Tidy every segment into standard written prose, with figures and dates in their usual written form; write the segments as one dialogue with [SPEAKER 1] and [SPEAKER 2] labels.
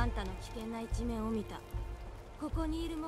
[SPEAKER 1] あんたの危険な一面を見た。ここにいる目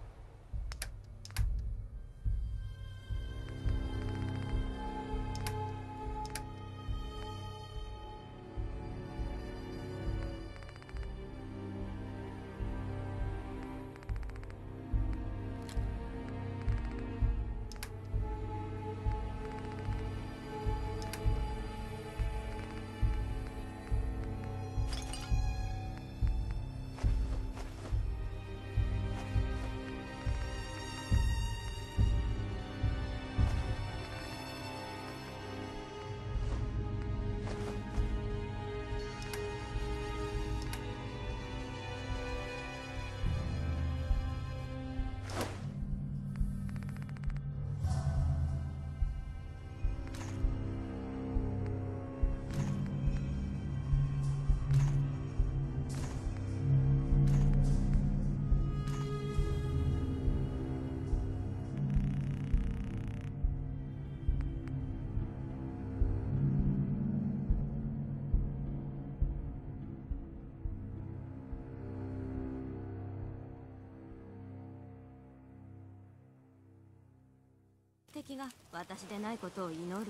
[SPEAKER 1] 的が私でないことを祈るよ。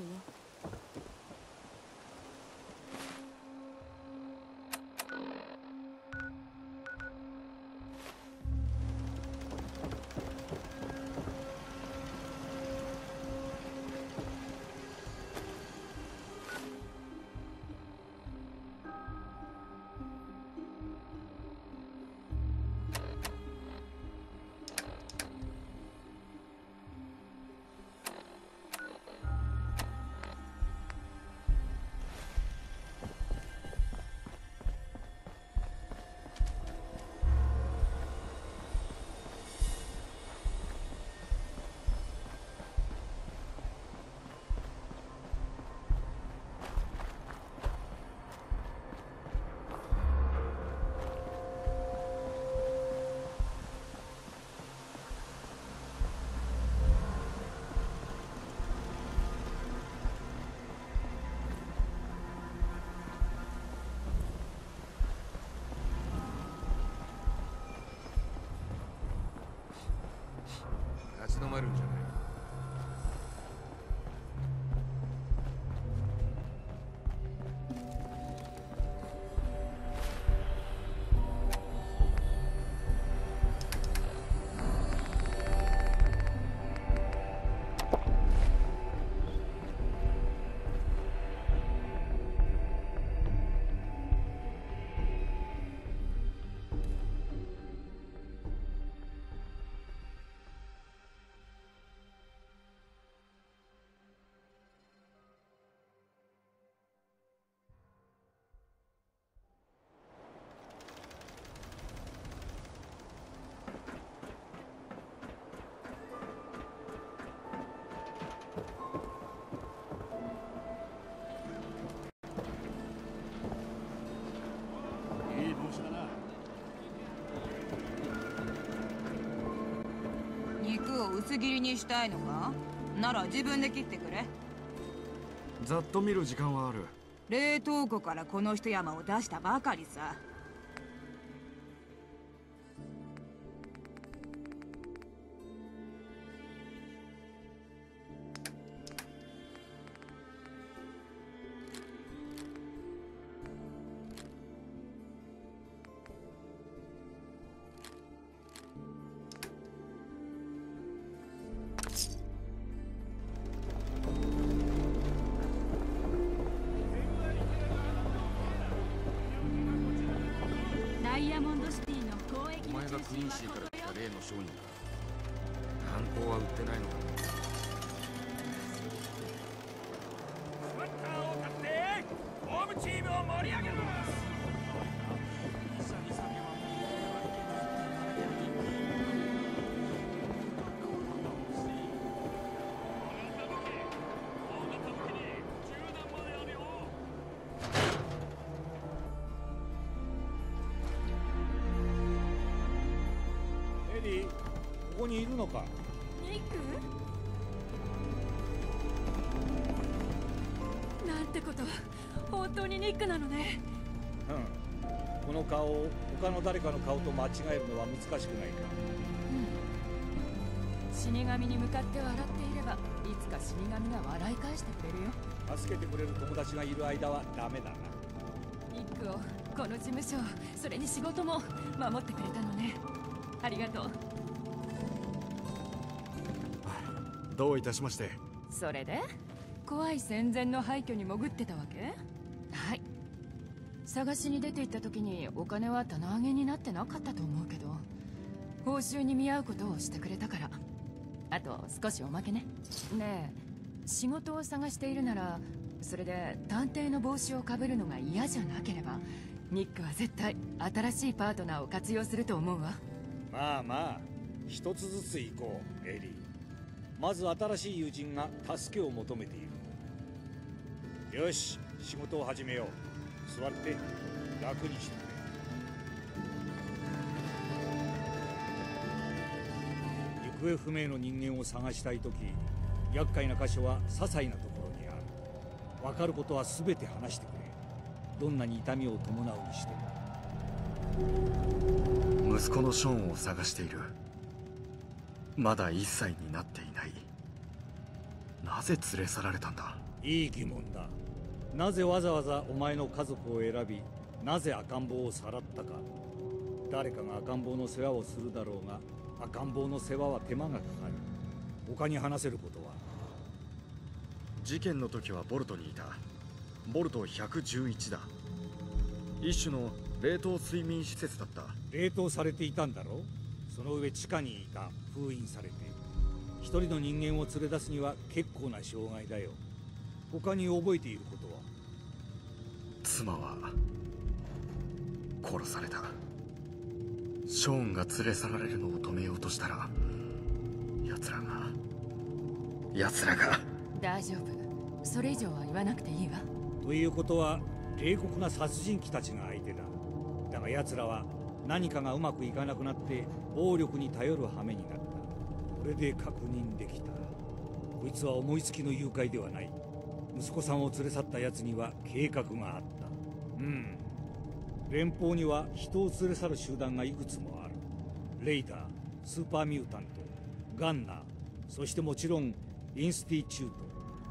[SPEAKER 2] 立ち止まるんじゃない。
[SPEAKER 3] 肉を薄切りにしたいのか？なら自分で切ってくれ。
[SPEAKER 4] ざっと見る時間はある。
[SPEAKER 3] 冷凍庫からこの一山を出したばかりさ。
[SPEAKER 1] ダイヤモンドシティの交易
[SPEAKER 2] お前がクイーンシーから来た例の商人か。犯行は売ってないのか。
[SPEAKER 5] スワッターを買ってホームチームを盛り上げます。
[SPEAKER 6] ここにいるのか。
[SPEAKER 1] ニック？なんてこと。本当にニックなのね。
[SPEAKER 6] うん。 この顔を他の誰かの顔と間違えるのは難しくないか。
[SPEAKER 7] 死神に向かって笑っていればいつか死神が笑い返してくれるよ。
[SPEAKER 6] 助けてくれる友達がいる間はダメだな。
[SPEAKER 7] ニックを、この事務所、それに仕事も守ってくれたのね。ありがとう。
[SPEAKER 4] どういたしまして。
[SPEAKER 7] それで怖い戦前の廃墟に潜ってたわけ？はい。探しに出て行った時にお金は棚上げになってなかったと思うけど、報酬に見合うことをしてくれたから。あと少しおまけね。ねえ、仕事を探しているなら、それで探偵の帽子をかぶるのが嫌じゃなければ、ニックは絶対新しいパートナーを活用すると思うわ。
[SPEAKER 6] まあまあ、一つずつ行こう、エリー。まず新しい友人が助けを求めている。よし、仕事を始めよう。座って楽にしてくれ。行方不明の人間を探したいとき、厄介な箇所は些細なところにある。分かることは全て話してくれ。どんなに痛みを伴うにしても。
[SPEAKER 4] 息子のショーンを探している。まだ1歳になっていない。なぜ連れ去られたんだ？
[SPEAKER 6] いい疑問だ。なぜわざわざお前の家族を選び、なぜ赤ん坊をさらったか。誰かが赤ん坊の世話をするだろうが、赤ん坊の世話は手間がかかる。他に話せることは？
[SPEAKER 4] 事件の時はボルトにいた。ボルト111だ。一種の冷凍睡眠施設だった。
[SPEAKER 6] 冷凍されていたんだろ。その上地下にいた。封印されて。一人の人間を連れ出すには結構な障害だよ。他に覚えていることは？
[SPEAKER 4] 妻は殺された。ショーンが連れ去られるのを止めようとしたら、奴らが。
[SPEAKER 7] 大丈夫。それ以上は言わなくていいわ。
[SPEAKER 6] ということは冷酷な殺人鬼たちが相手だ。だが奴らは何かがうまくいかなくなって暴力に頼る羽目になった。これで確認できた。こいつは思いつきの誘拐ではない。息子さんを連れ去った奴には計画があった。連邦には人を連れ去る集団がいくつもある。レイダー、スーパーミュータント、ガンナー、そしてもちろんインスティチュート。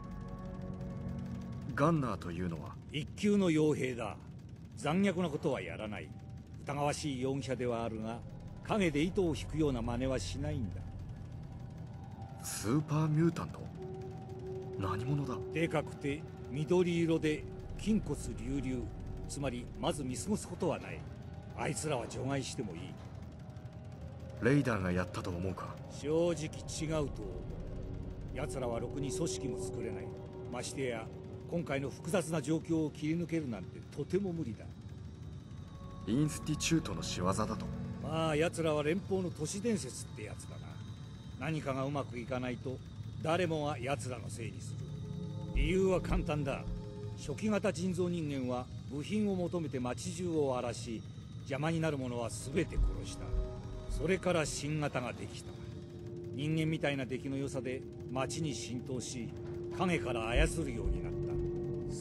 [SPEAKER 4] ガンナーというのは？
[SPEAKER 6] 一級の傭兵だ。残虐なことはやらない。疑わしい容疑者ではあるが、影で糸を引くような真似はしないんだ。
[SPEAKER 4] スーパーミュータント？何者だ？
[SPEAKER 6] でかくて緑色で筋骨隆々。つまりまず見過ごすことはない。あいつらは除外してもいい。
[SPEAKER 4] レイダーがやったと思うか？
[SPEAKER 6] 正直違うと思う。奴らはろくに組織も作れない。ましてや今回の複雑な状況を切り抜けるなんてとても無理だ。
[SPEAKER 4] インスティチュートの仕業だと？
[SPEAKER 6] まあ奴らは連邦の都市伝説ってやつだな。何かがうまくいかないと誰もが奴らのせいにする。理由は簡単だ。初期型人造人間は部品を求めて街中を荒らし、邪魔になる者は全て殺した。それから新型ができた。人間みたいな出来の良さで街に浸透し、影から操るようになった。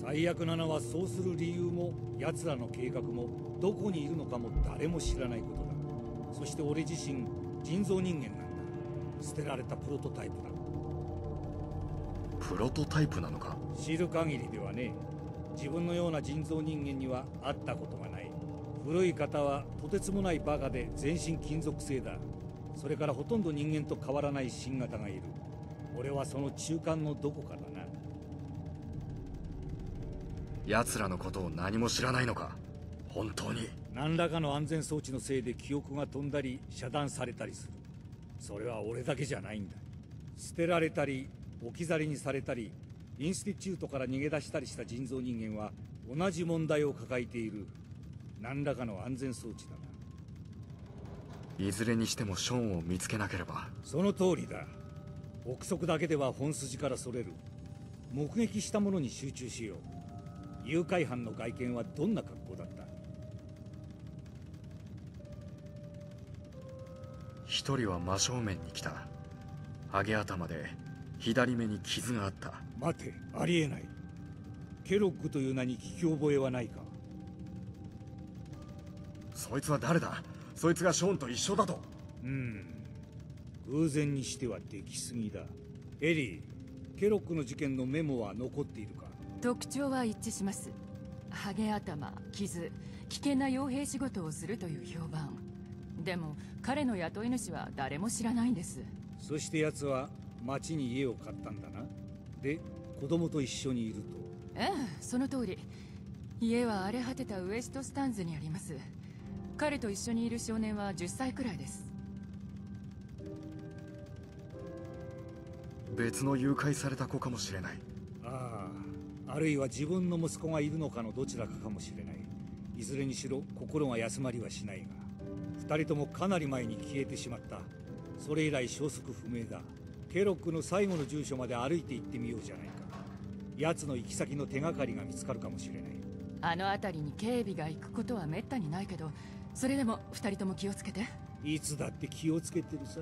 [SPEAKER 6] 最悪なのはそうする理由も奴らの計画もどこにいるのかも誰も知らないことだ。そして俺自身人造人間なんだ。捨てられたプロトタイプだ。
[SPEAKER 4] プロトタイプなのか？
[SPEAKER 6] 知る限りではね。自分のような人造人間には会ったことがない。古い方はとてつもないバカで全身金属製だ。それからほとんど人間と変わらない新型がいる。俺はその中間のどこかだな。
[SPEAKER 4] 奴らのことを何も知らないのか？本当に？
[SPEAKER 6] 何らかの安全装置のせいで記憶が飛んだり遮断されたりする。それは俺だけじゃないんだ。捨てられたり置き去りにされたり、インスティチュートから逃げ出したりした人造人間は同じ問題を抱えている。何らかの安全装置だな。
[SPEAKER 4] いずれにしてもショーンを見つけなければ。
[SPEAKER 6] その通りだ。憶測だけでは本筋からそれる。目撃したものに集中しよう。誘拐犯の外見はどんな格好だった？
[SPEAKER 4] 一人は真正面に来た。ハゲ頭で左目に傷があった。
[SPEAKER 6] 待て、ありえない。ケロッグという名に聞き覚えはないか？
[SPEAKER 4] そいつは誰だ？そいつがショーンと一緒だと。
[SPEAKER 6] 偶然にしては出来すぎだ。エリー、ケロックの事件のメモは残っているか？
[SPEAKER 7] 特徴は一致します。ハゲ頭、傷、危険な傭兵仕事をするという評判。でも彼の雇い主は誰も知らないんです。
[SPEAKER 6] そして奴は町に家を買ったんだな。で、子供と一緒にいると。
[SPEAKER 7] ええ、その通り。家は荒れ果てたウエストスタンズにあります。彼と一緒にいる少年は10歳くらいです。
[SPEAKER 4] 別の誘拐された子かもしれない。
[SPEAKER 6] あるいは自分の息子がいるのかのどちらかかもしれない。いずれにしろ心が休まりはしないが、2人ともかなり前に消えてしまった。それ以来消息不明だ。ケロックの最後の住所まで歩いて行ってみようじゃないか。奴の行き先の手がかりが見つかるかもしれない。
[SPEAKER 7] あの辺りに警備が行くことはめったにないけど、それでも2人とも気をつけて。
[SPEAKER 6] いつだって気をつけてるさ。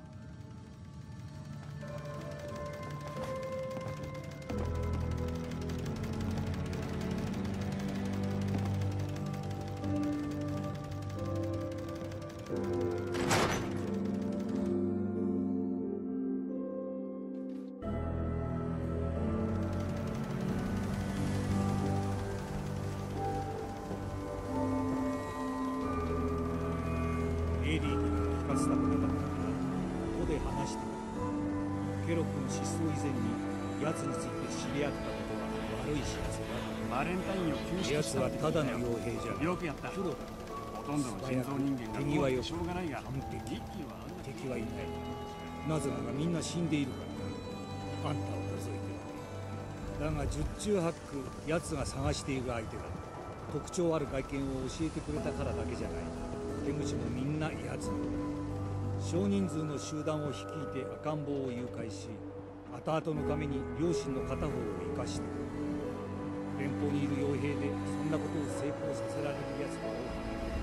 [SPEAKER 6] エリーに聞かせたことだったが、ここで話してみる。ケロックの失踪以前に奴について知り合ったことは悪い知らせだ。
[SPEAKER 8] バレンタインを救出
[SPEAKER 6] 奴はただの傭兵じゃない。
[SPEAKER 8] よくやった。
[SPEAKER 6] プロだ。
[SPEAKER 8] ほとんどの人造人間が
[SPEAKER 6] 手際よく
[SPEAKER 8] しょうがないが、
[SPEAKER 6] 完璧。
[SPEAKER 8] リッキーはあんな
[SPEAKER 6] 敵はいない。なぜならみんな死んでいるからな。あんたを除いてはね。だが十中八九奴が探している相手だ。特徴ある外見を教えてくれたからだけじゃない。手口もみんな奴の。少人数の集団を率いて赤ん坊を誘拐し、後々のために両親の片方を生かしている。連邦にいる傭兵でそんなことを成功させられる奴が多い。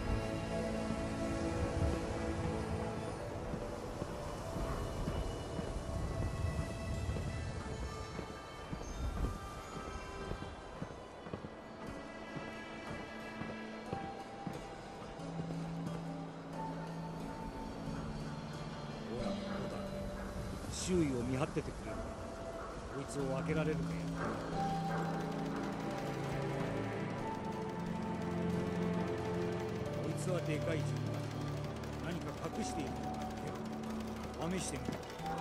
[SPEAKER 6] 周囲を見張っててくれる。こいつを開けられるかや。こいつはでかい銃だ。何か隠しているのか試してみる。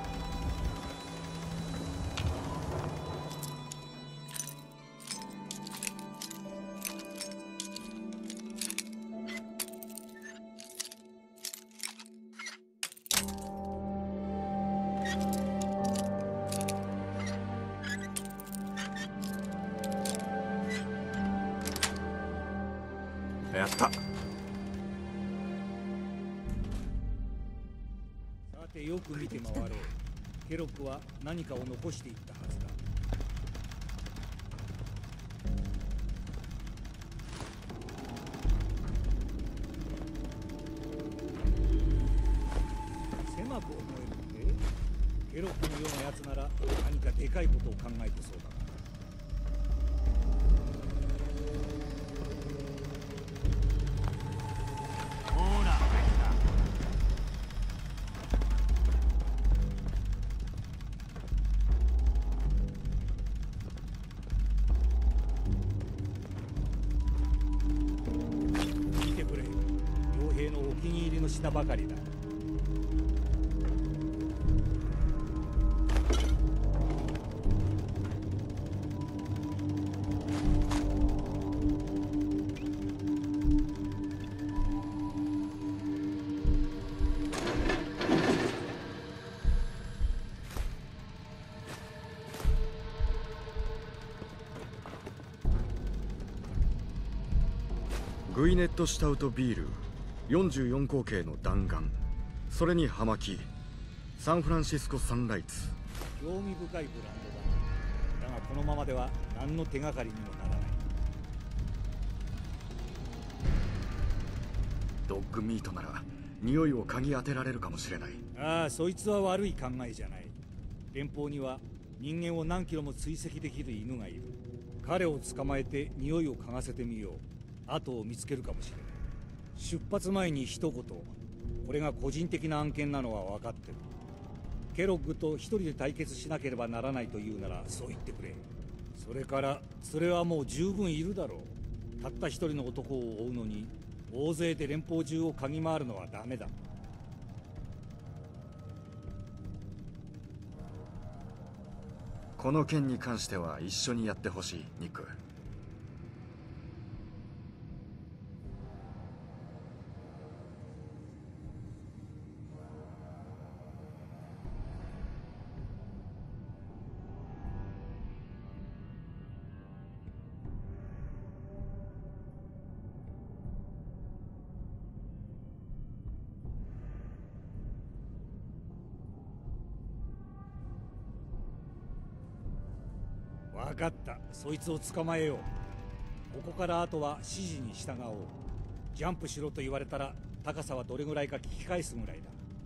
[SPEAKER 4] やった。さ
[SPEAKER 6] てよく見て回れ。ケロックは何かを残していったはずだ。狭く思えるって？ケロックのようなやつなら何かでかいことを考えてそうだな。したばかりだ。
[SPEAKER 4] グイネット・シュタウト・ビール44口径の弾丸、それに葉巻、サンフランシスコ・サンライツ。
[SPEAKER 6] 興味深いブランドだ。だがこのままでは何の手がかりにもならない。
[SPEAKER 4] ドッグミートなら匂いを嗅ぎ当てられるかもしれない。
[SPEAKER 6] ああ、そいつは悪い考えじゃない。連邦には人間を何キロも追跡できる犬がいる。彼を捕まえて匂いを嗅がせてみよう。後を見つけるかもしれない。 出発前に一言、これが個人的な案件なのは分かってる。ケロッグと一人で対決しなければならないというならそう言ってくれ。それから連れはもう十分いるだろう。たった一人の男を追うのに大勢で連邦中を嗅ぎ回るのはダメだ。
[SPEAKER 4] この件に関しては一緒にやってほしい、ニック。
[SPEAKER 6] 分かった。そいつを捕まえよう。ここからあとは指示に従おう。ジャンプしろと言われたら高さはどれぐらいか聞き返すぐらいだ。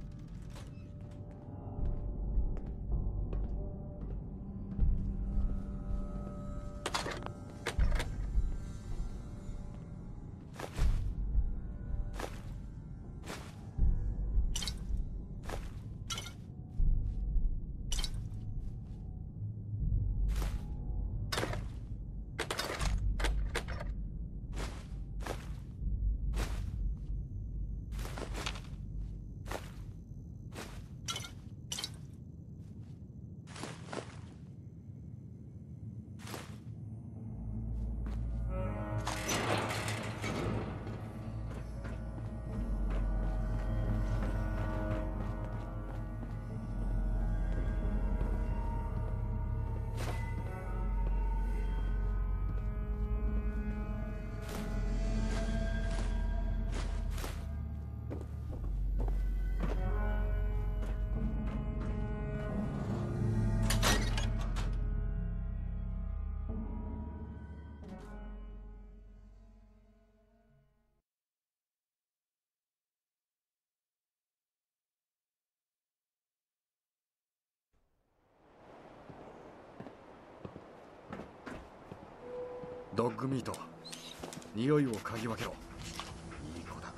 [SPEAKER 4] ドッグミート、匂いを嗅ぎ分けろ。いい子だ。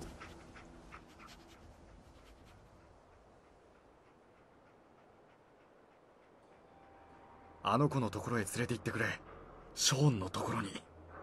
[SPEAKER 4] あの子のところへ連れて行ってくれ。ショーンのところに。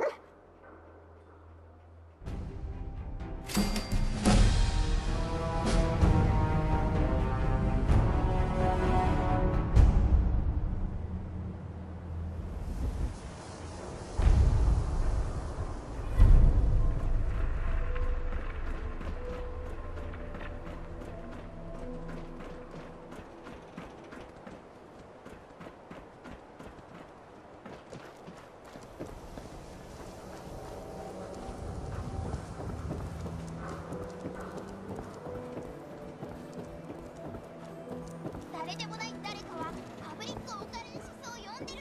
[SPEAKER 9] 誰でもない誰かはパブリックオカルンシスを読んでる。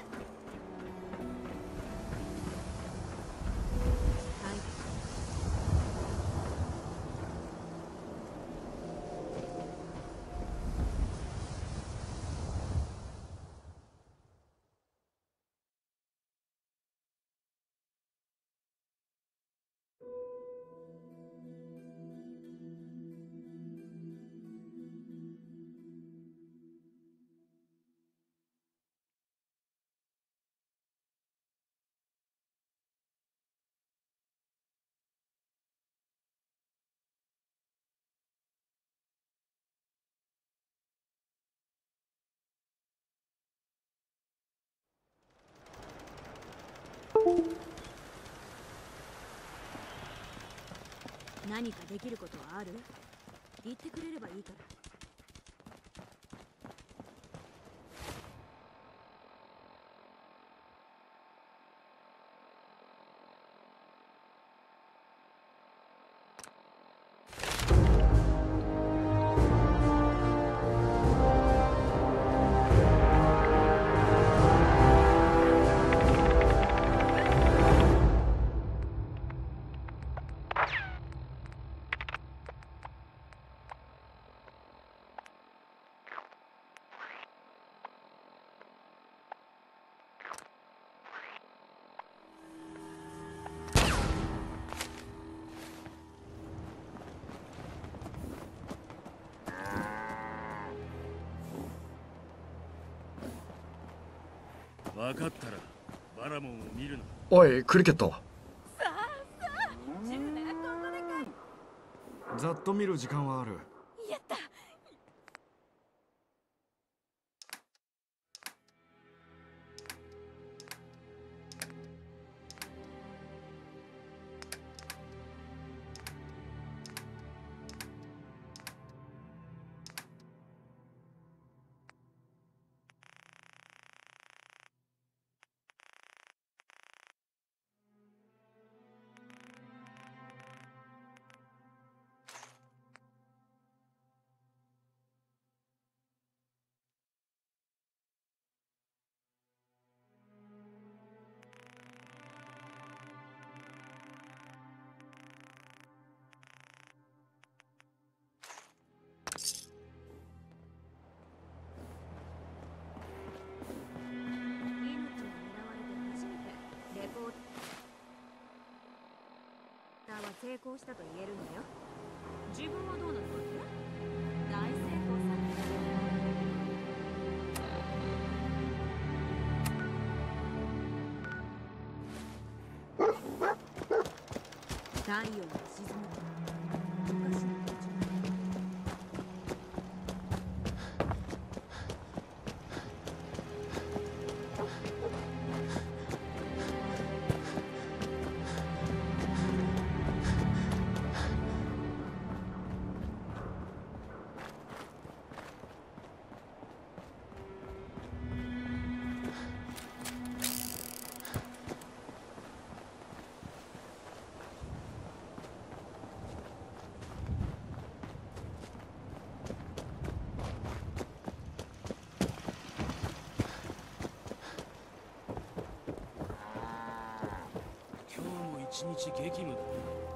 [SPEAKER 1] 何かできることはある？言ってくれればいいから。
[SPEAKER 8] 分かったらバラモンを見るな。
[SPEAKER 4] おいクリケット、ざっと見る時間はある。
[SPEAKER 1] やった。成功したと言えるのよ。自分はどうなるわけ？大成功さ。太陽が沈むとおかしな気持ちになる。
[SPEAKER 8] 一日激務だ。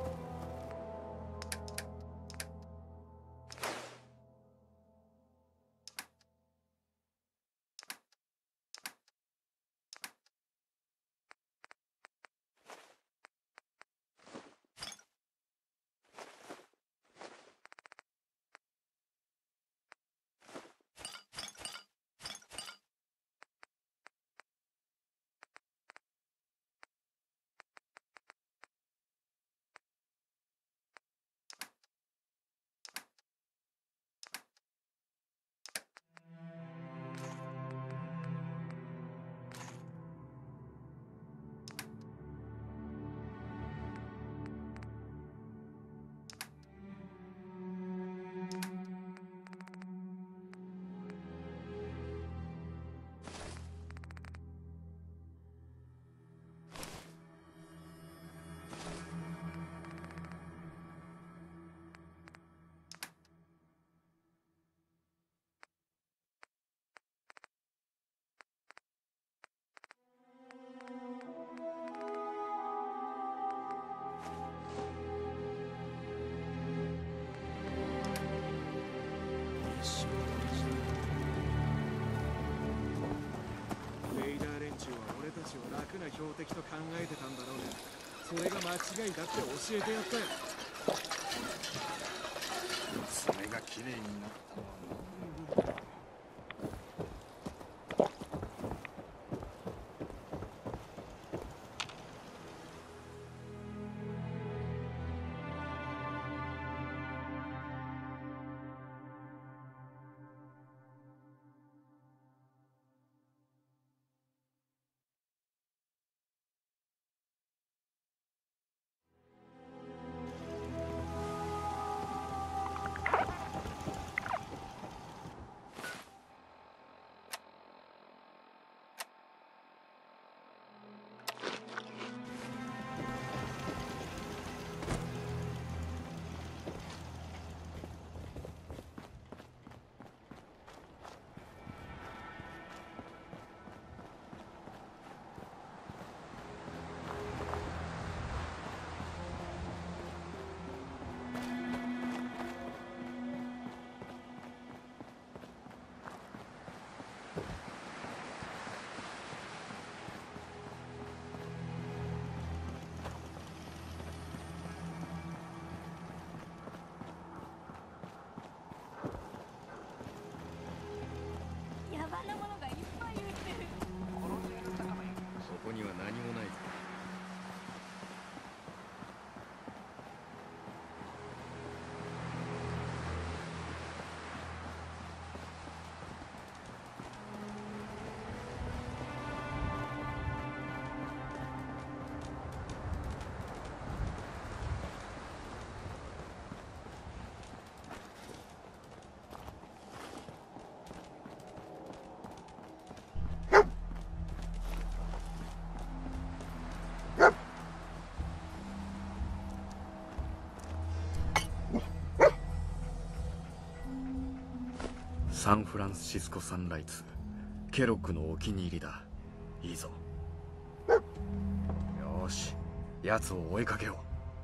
[SPEAKER 10] レイダー連中は俺たちを楽な標的と考えてたんだろうが、それが間違いだって教えてやったよ。
[SPEAKER 2] 爪が綺麗になったわ。
[SPEAKER 4] サンフランシスコサンライズ、ケロックのお気に入りだ。いいぞ。よーし、奴を追いかけよう。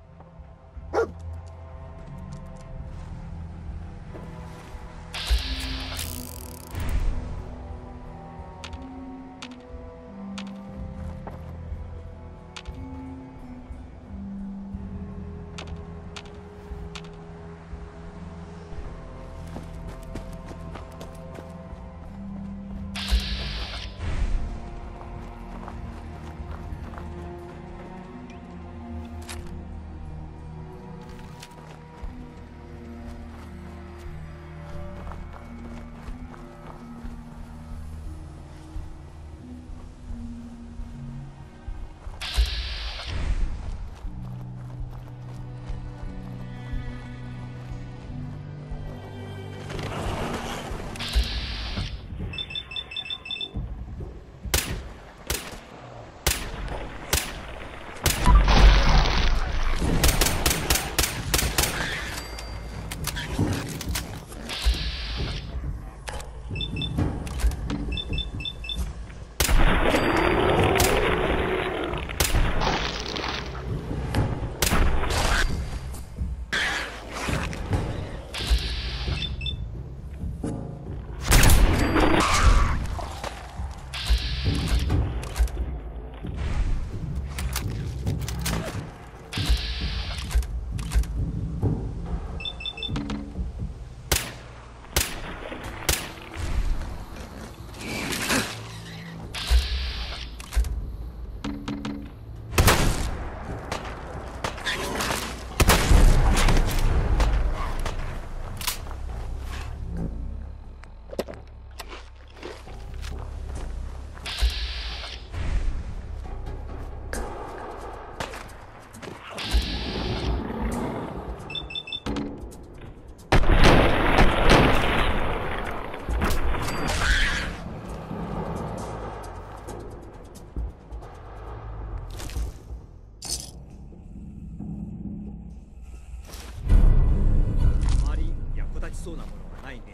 [SPEAKER 10] そうなものがないね。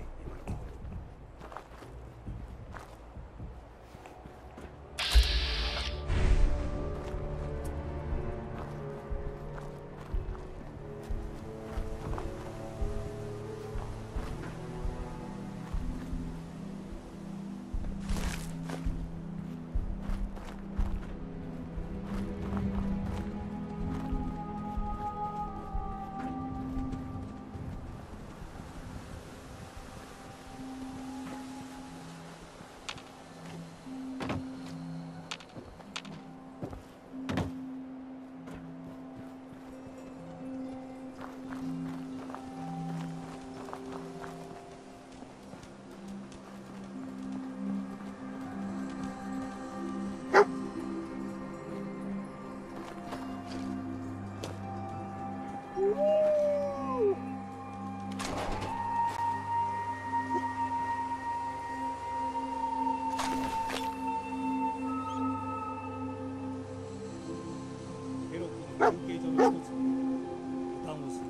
[SPEAKER 6] 休憩所の一つにボタンを押す。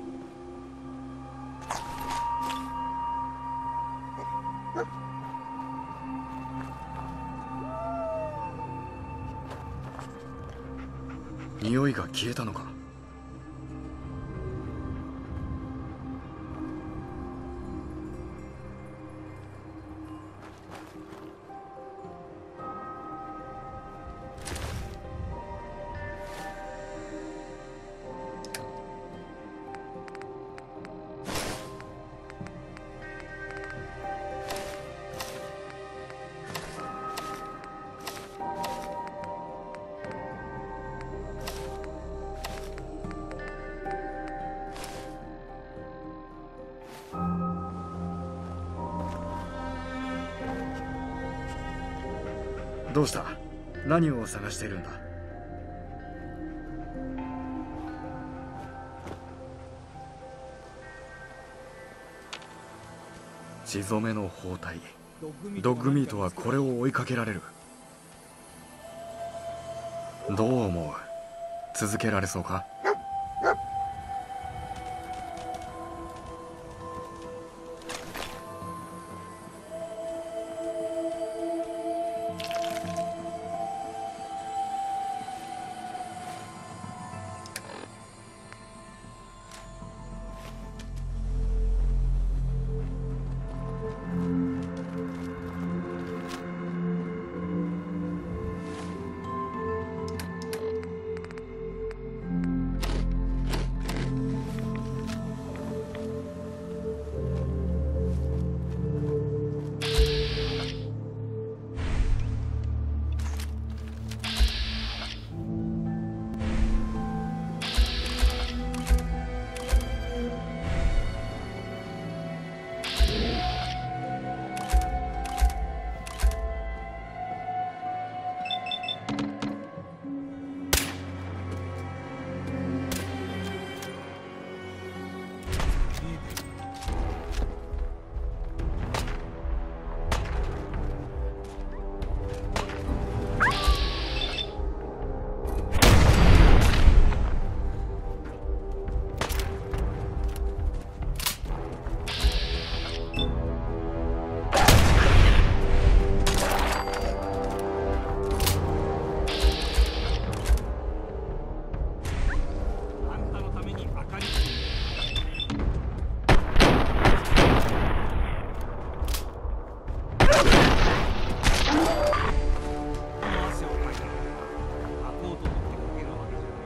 [SPEAKER 4] 匂いが消えたのか。どうした？何を探しているんだ？血染めの包帯。ドッグミートはこれを追いかけられる。どう思う？続けられそうか？
[SPEAKER 6] 汗をかいたのかこうと思ってかけるわけじゃない。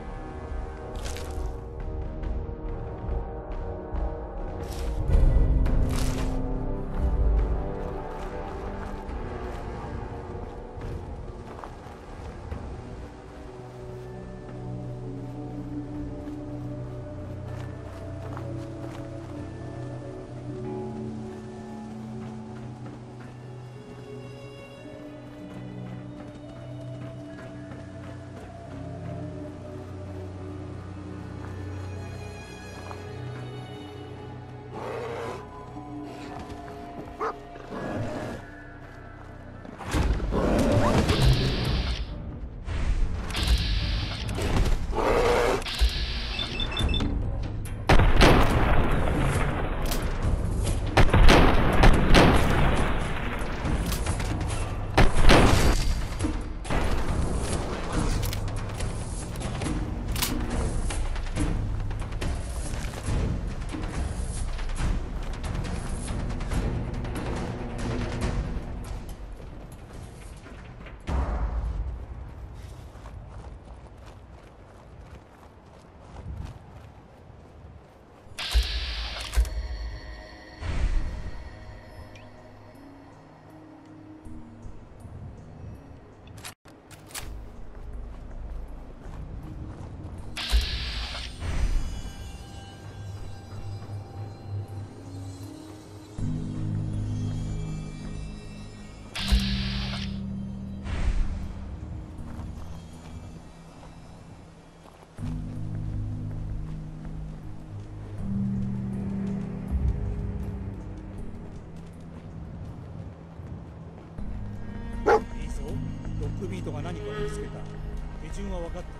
[SPEAKER 6] ロックビートが何かを見つけた。手順は分かった。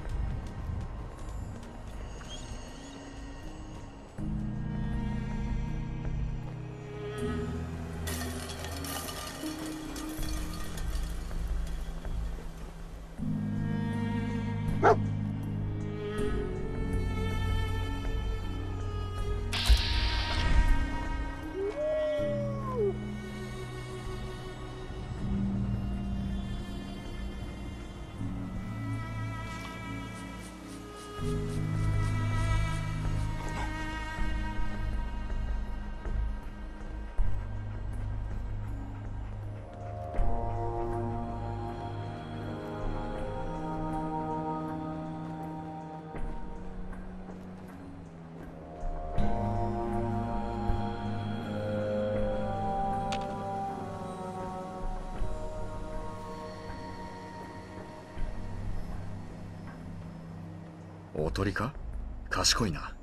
[SPEAKER 4] おとりか？賢いな。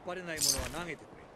[SPEAKER 6] ぱれないものは投げてくれ。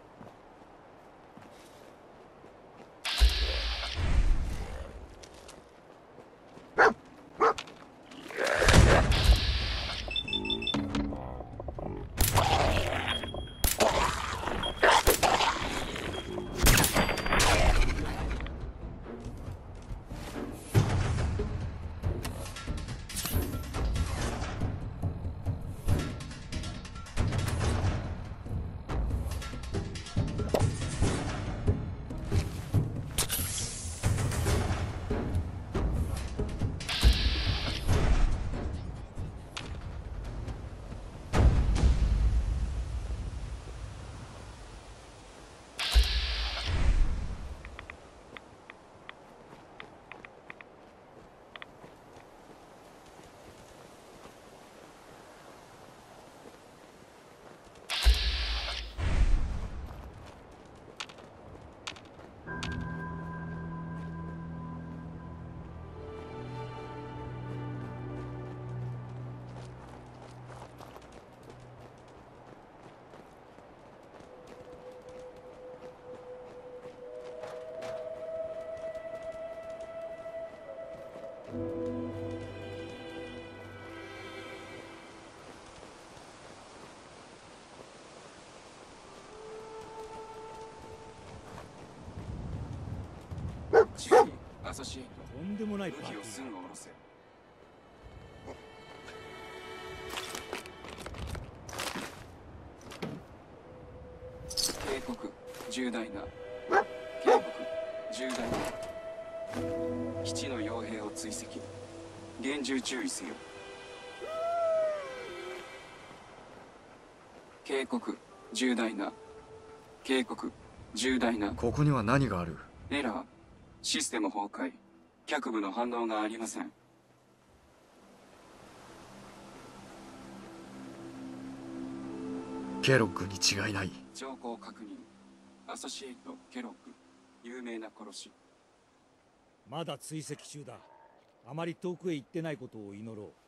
[SPEAKER 11] ジェニー、アソシエイト。
[SPEAKER 6] とんでもない
[SPEAKER 11] 武器をすぐ下ろせ。警告、重大な。警告、重大な。基地の傭兵を追跡。厳重注意せよ。警告、重大な。警告、重大な。
[SPEAKER 4] ここには何がある？
[SPEAKER 11] エラー。システム崩壊。脚部の反応がありません。
[SPEAKER 4] ケロッグに違いない。
[SPEAKER 11] 情報確認。アソシエイト・ケロッグ。有名な殺し。
[SPEAKER 6] まだ追跡中だ。あまり遠くへ行ってないことを祈ろう。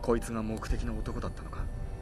[SPEAKER 4] こいつが目的の男だったのか。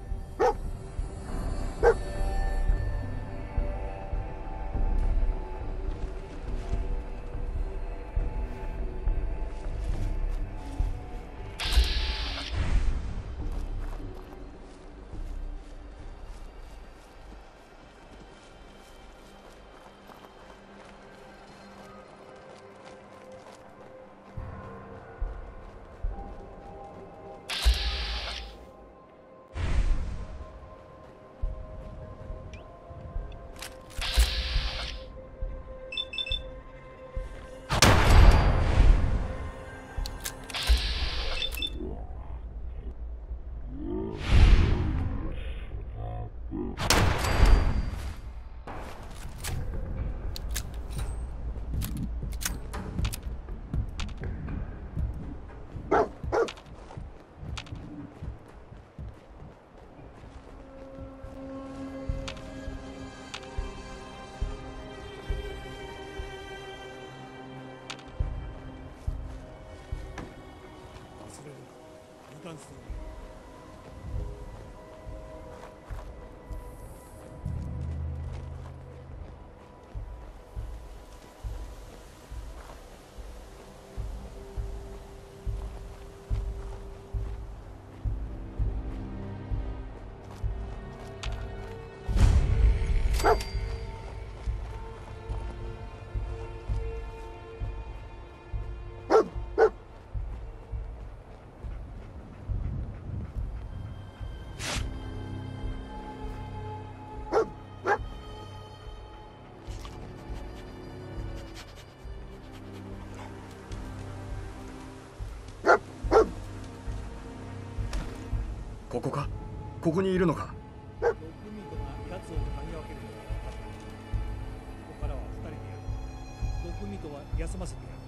[SPEAKER 4] ここか？ここにいるのか？
[SPEAKER 6] ドッグミートが奴を嗅ぎ分けるのが分かった。ここからは2人でやる。ドッグミートは休ませてやる。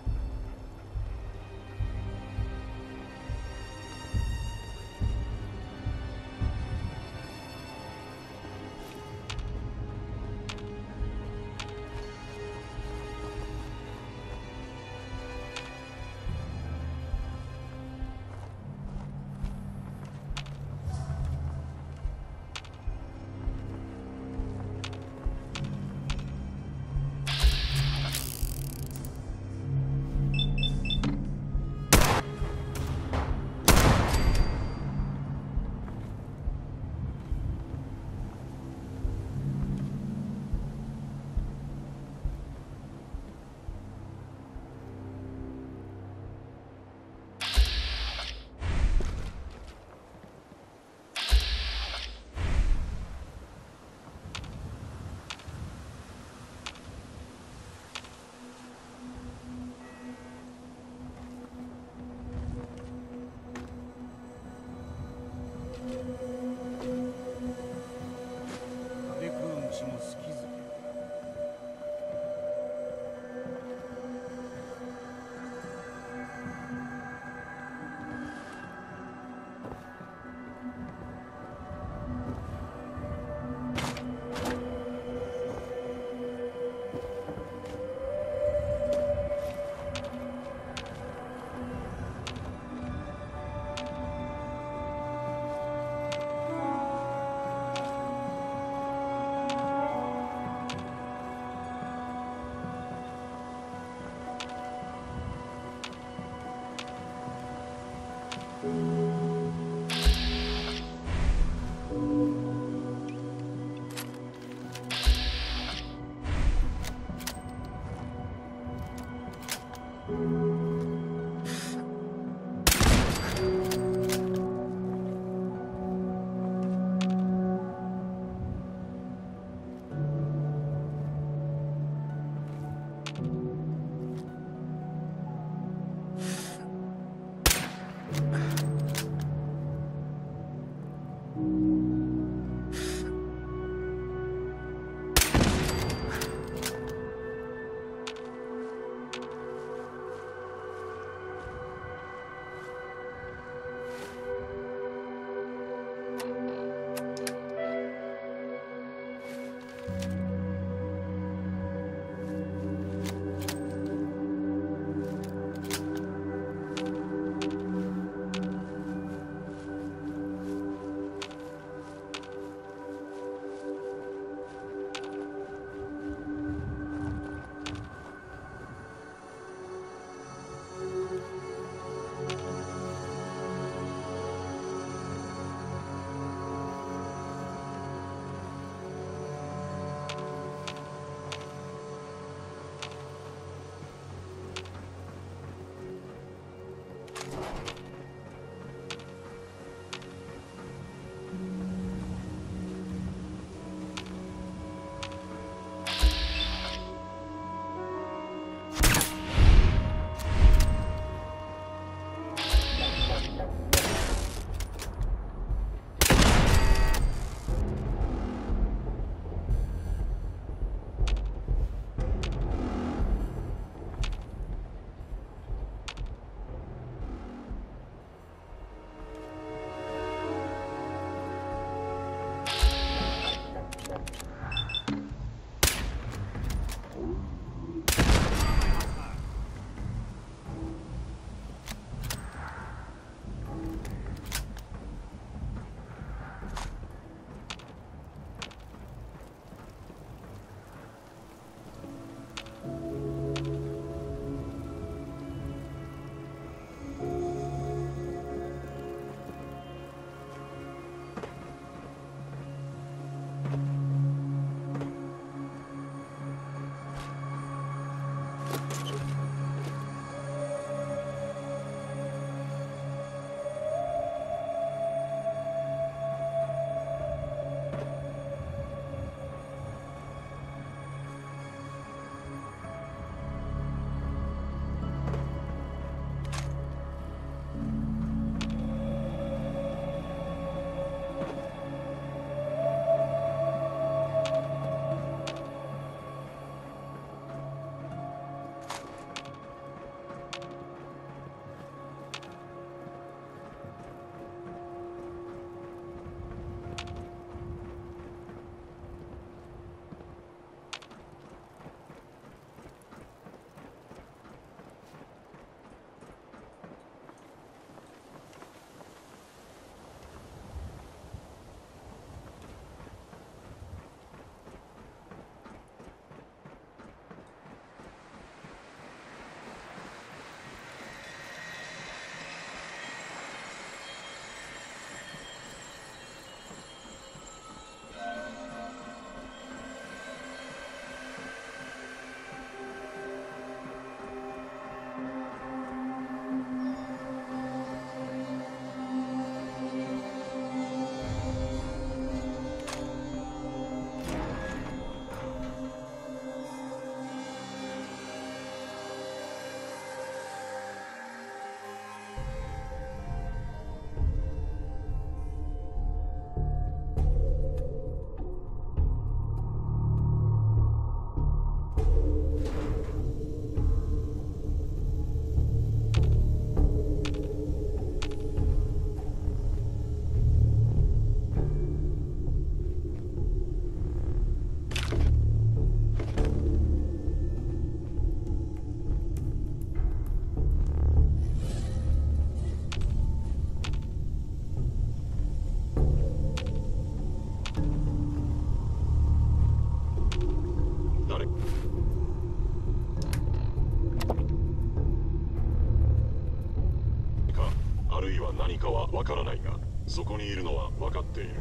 [SPEAKER 12] あるいは何かはわからないが、そこにいるのは分かっている。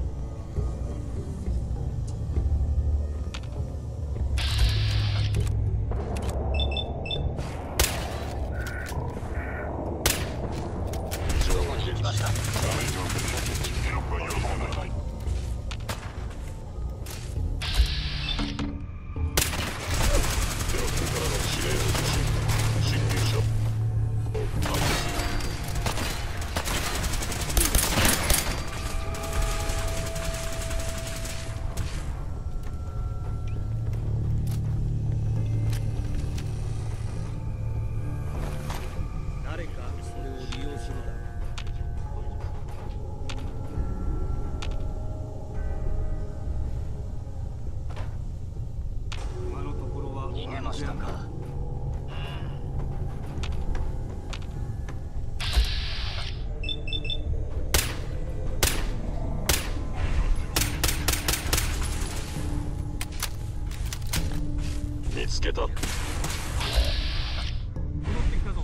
[SPEAKER 13] どこに行きました？
[SPEAKER 12] ダメージを受けても記録はよろしくない。テロップからの指令を受信。侵入者を排除する。
[SPEAKER 6] 誰かそれを利用するだろう。
[SPEAKER 10] 今のところは
[SPEAKER 13] 逃げましたか。
[SPEAKER 12] 見つけた。
[SPEAKER 10] 戻ってきたぞ。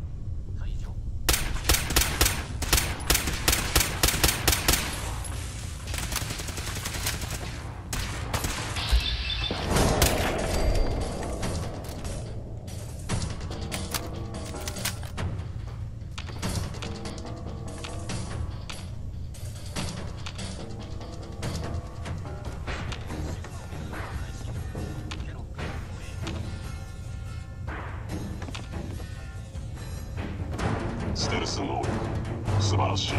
[SPEAKER 12] ステルス能力素晴らしい。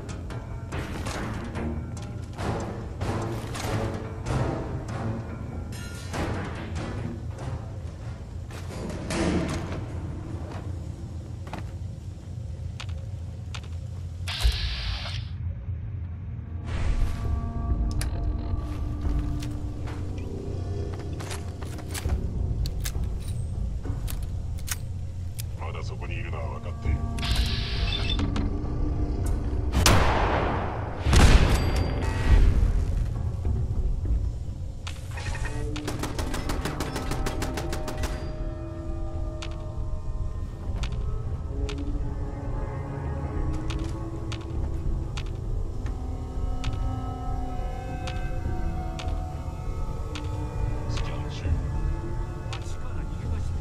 [SPEAKER 12] まだそこにいるのは分かっている。スキャン中。
[SPEAKER 10] 街から逃げ出して。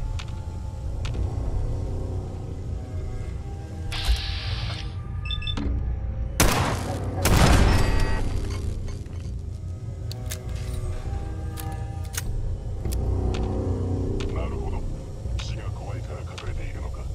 [SPEAKER 12] なるほど。死が怖いから隠れているのか。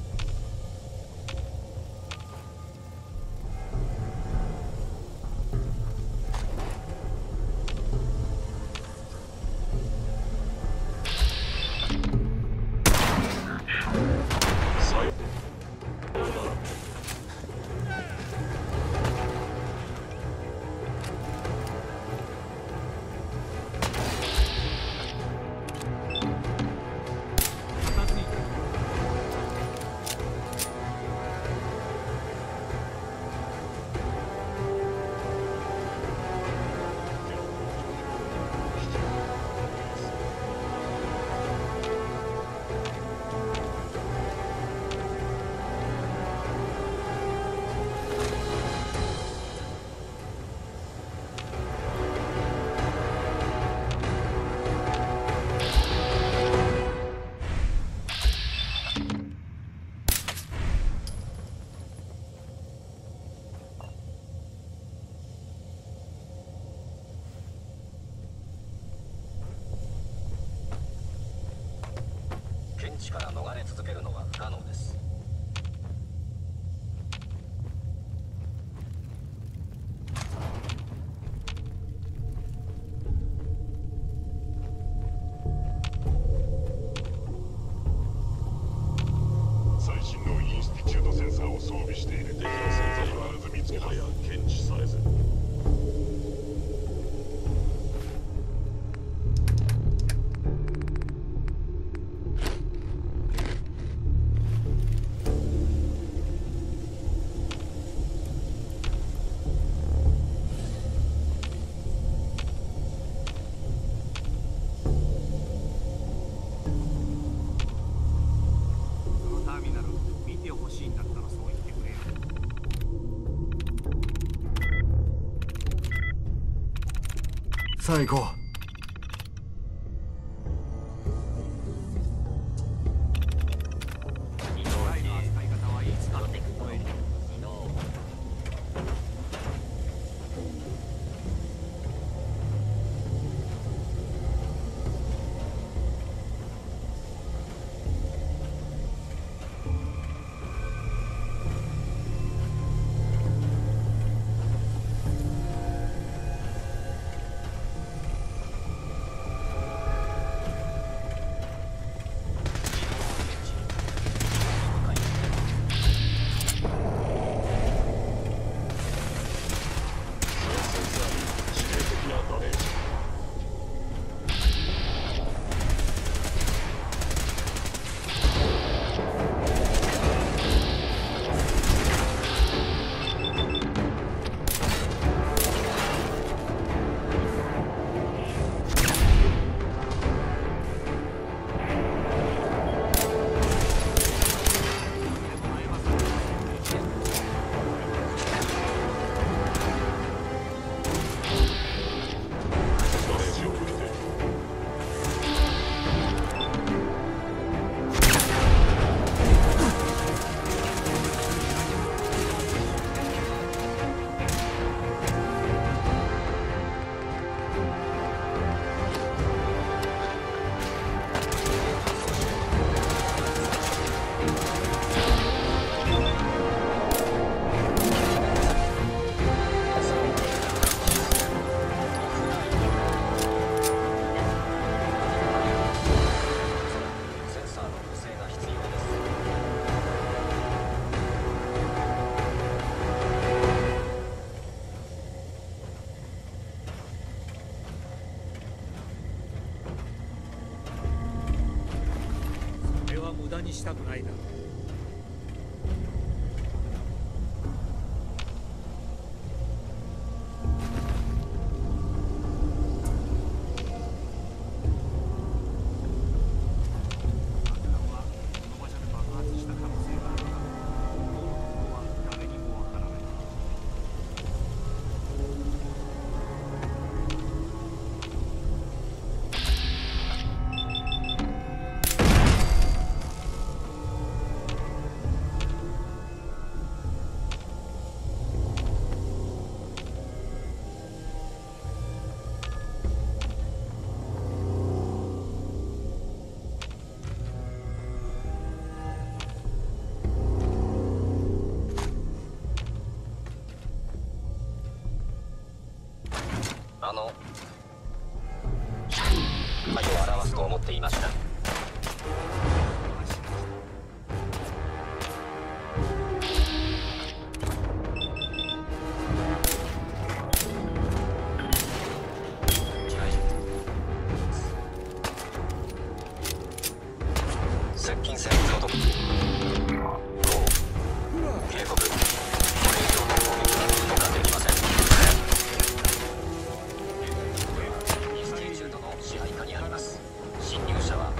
[SPEAKER 12] さようだ。
[SPEAKER 10] 片付いた。
[SPEAKER 13] 現地から逃れ続けるのは不可能です。
[SPEAKER 12] 最新のインスティチュートセンサーを装備している。敵の存在は必ず見つけた。もはや検知されず。
[SPEAKER 10] このターミナル見てほしいんだったらそう言ってくれよ。
[SPEAKER 4] さあ行こう。
[SPEAKER 6] 無駄にしたくないだろう。
[SPEAKER 13] 回を表すと思っていました。接近戦のとこ。警告。これ以上の攻撃は許可できません。インスティチュートの支配下にあります。侵入者は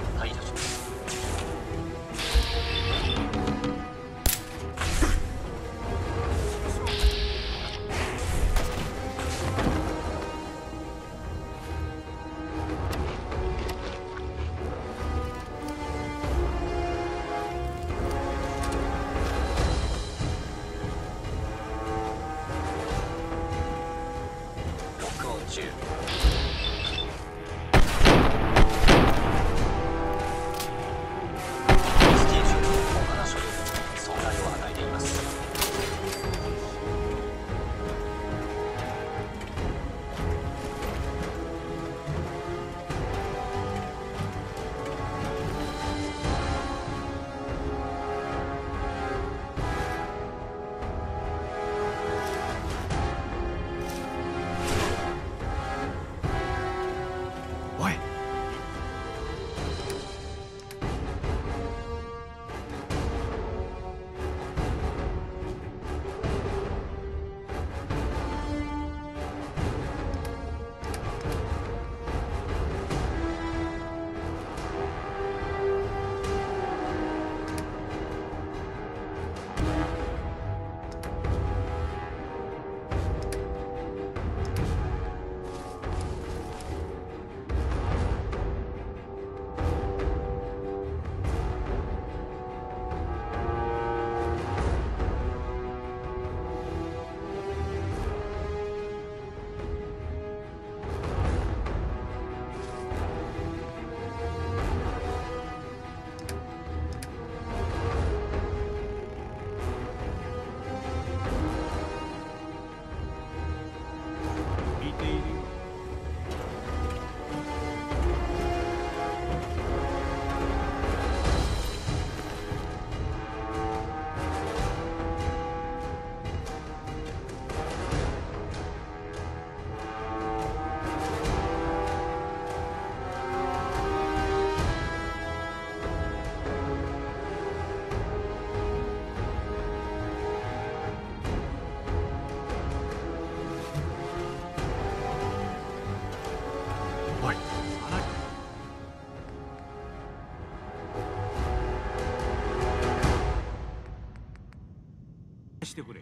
[SPEAKER 8] してくれ。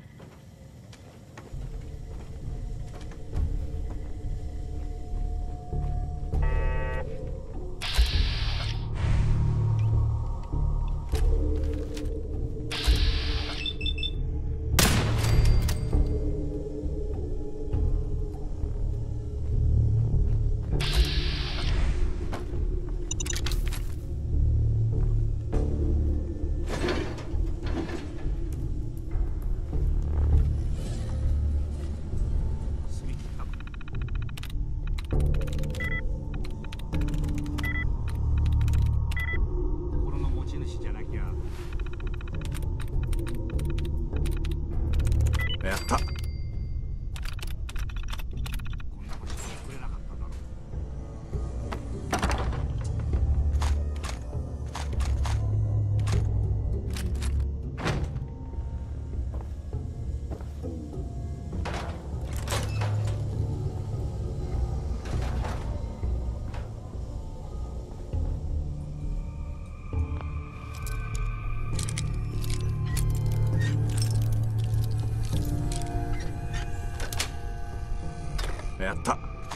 [SPEAKER 4] やった。やった。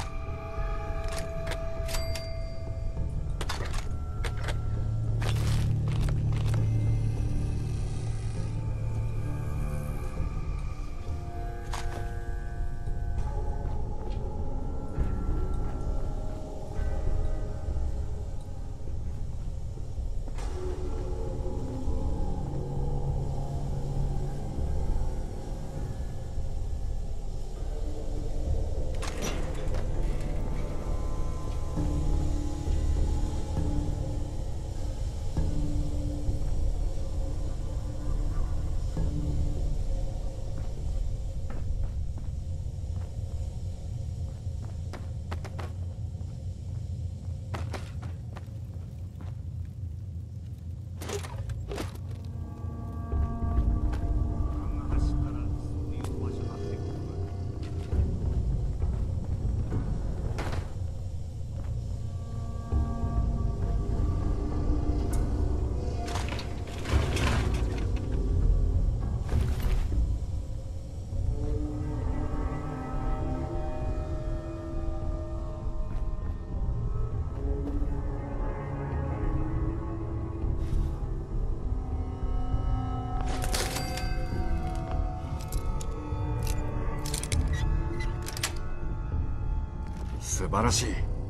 [SPEAKER 4] 素晴らしい。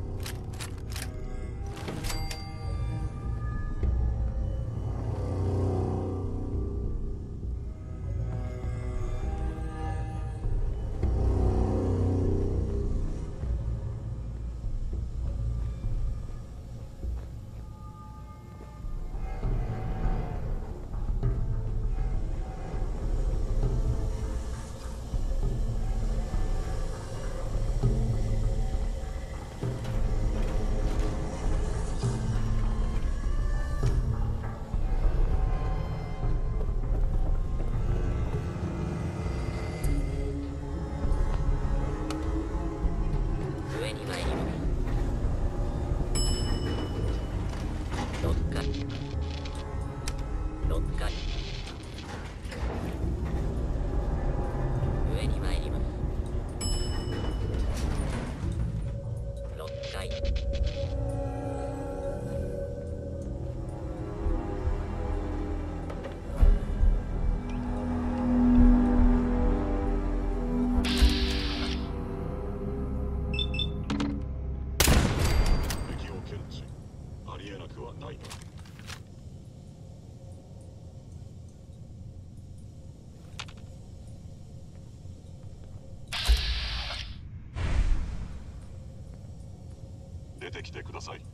[SPEAKER 12] 出てきてください。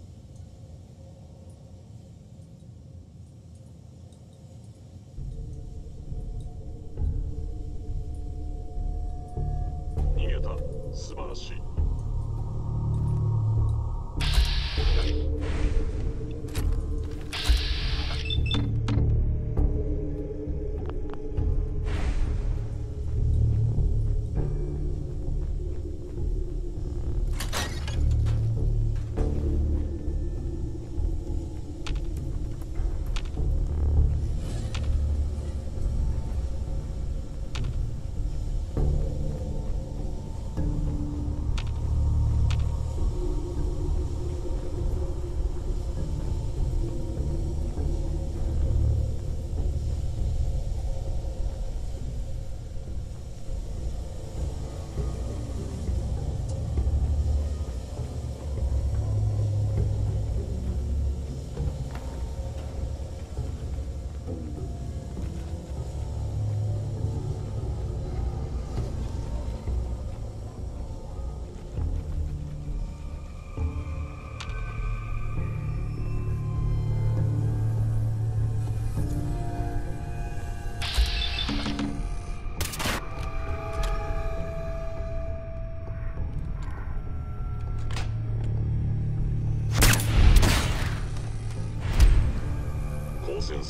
[SPEAKER 12] 逃げた。素晴らしい。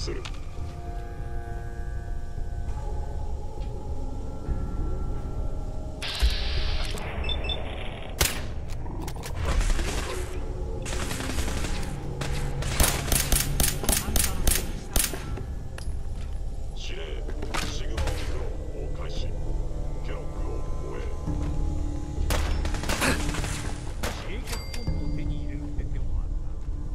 [SPEAKER 12] する。司令、シグマオミクロンを開始。ケロックを終え。
[SPEAKER 5] 冷却ポンプを手に入れるって手もあるな。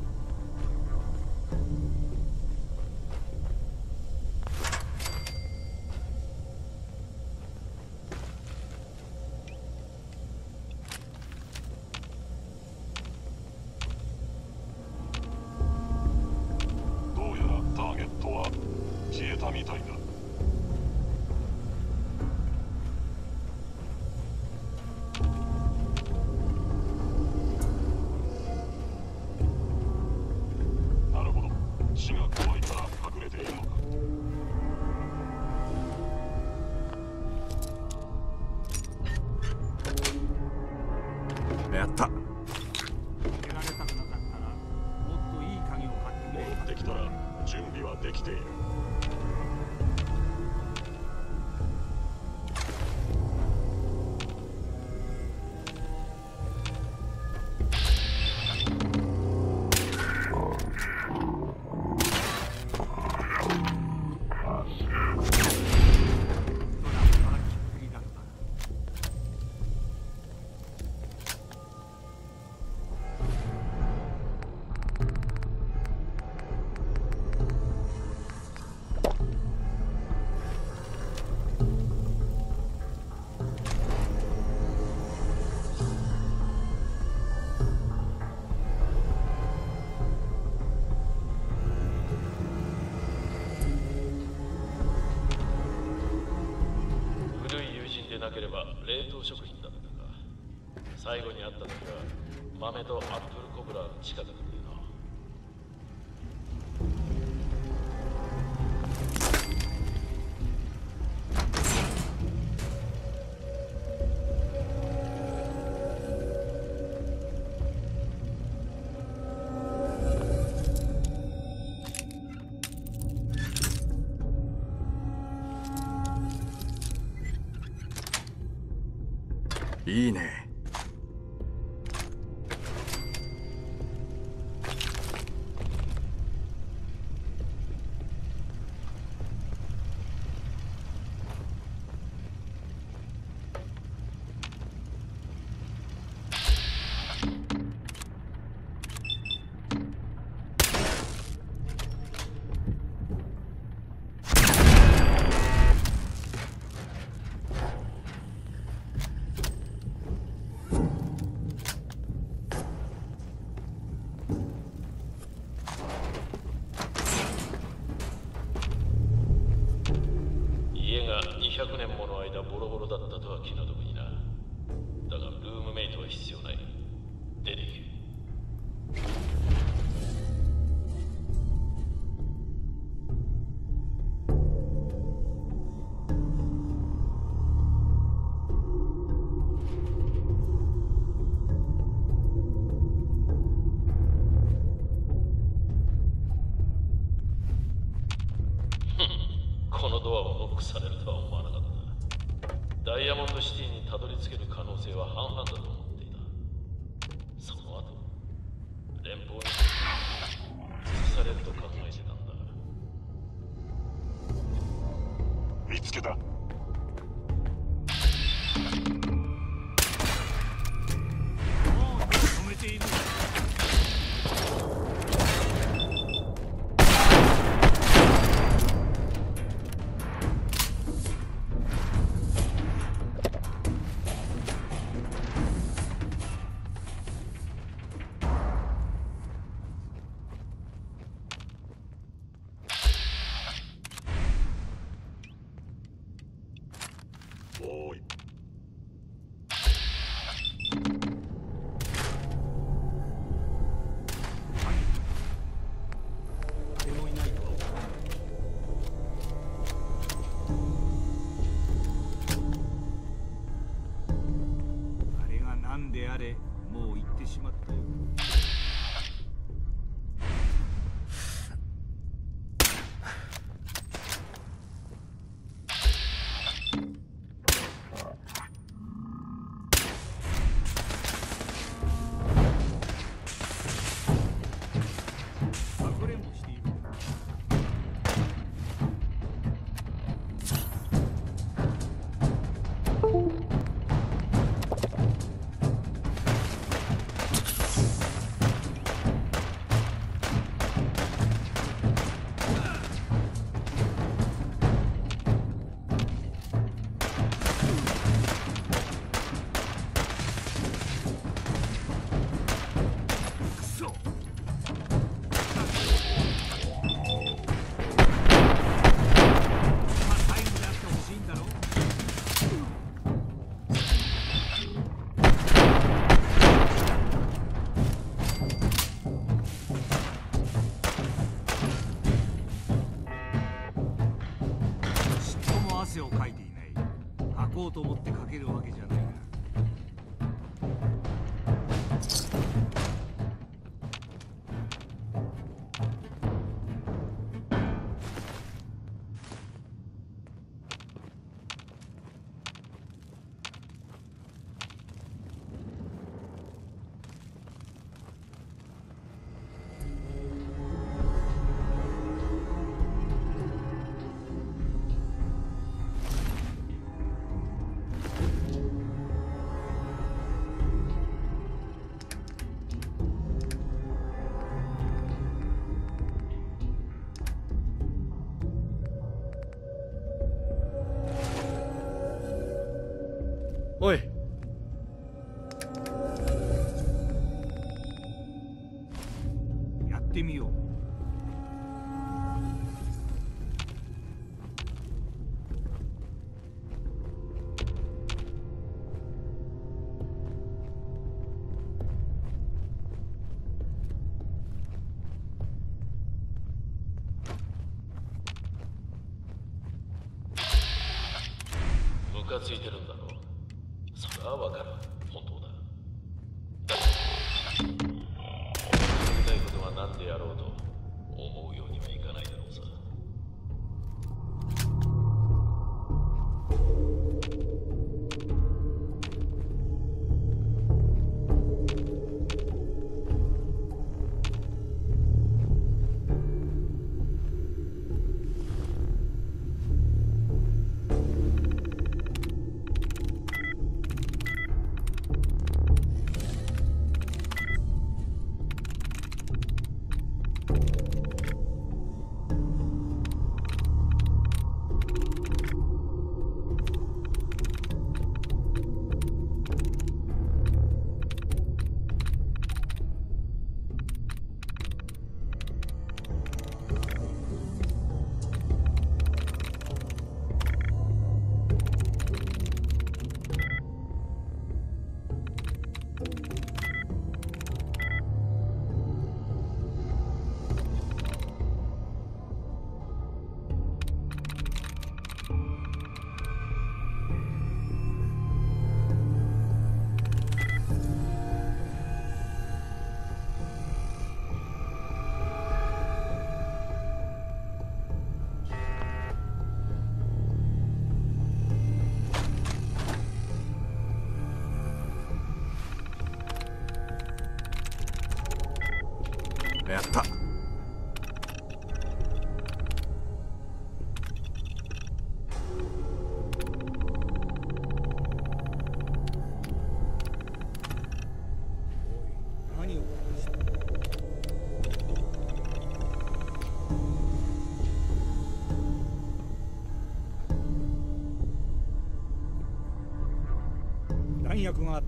[SPEAKER 12] どうやらターゲットは消えたみたいだ。なるほど。死が怖いから隠れているのか。
[SPEAKER 4] やった。
[SPEAKER 5] 蹴られたくなかったらもっといい鍵を買ってくれ。
[SPEAKER 12] 戻ってきたら準備はできている。
[SPEAKER 14] 古い友人でなければ冷凍食品だったか。最後に会った時は豆とアップルコブラの近くだったよな。
[SPEAKER 4] いいね。
[SPEAKER 14] 家が200年もの間ボロボロだったとは気の毒にな。だがルームメイトは必要ない。出ていけ。このドアをノックされるとは思わなかった。ダイヤモンドシティにたどり着ける可能性は半々だと思っていた。その後連邦に移されると考えてたんだ。
[SPEAKER 12] 見つけた。
[SPEAKER 5] 止めている。
[SPEAKER 12] おーい。
[SPEAKER 6] こうと思ってかけるわけじゃないが。
[SPEAKER 4] おい、
[SPEAKER 6] やってみよう。
[SPEAKER 14] ムカついてるんだろ。それはわかる。本当だ。だってやりたいことは何でやろうと思うようにはいかないだろうさ。
[SPEAKER 4] やった。
[SPEAKER 6] 何を弾薬があった。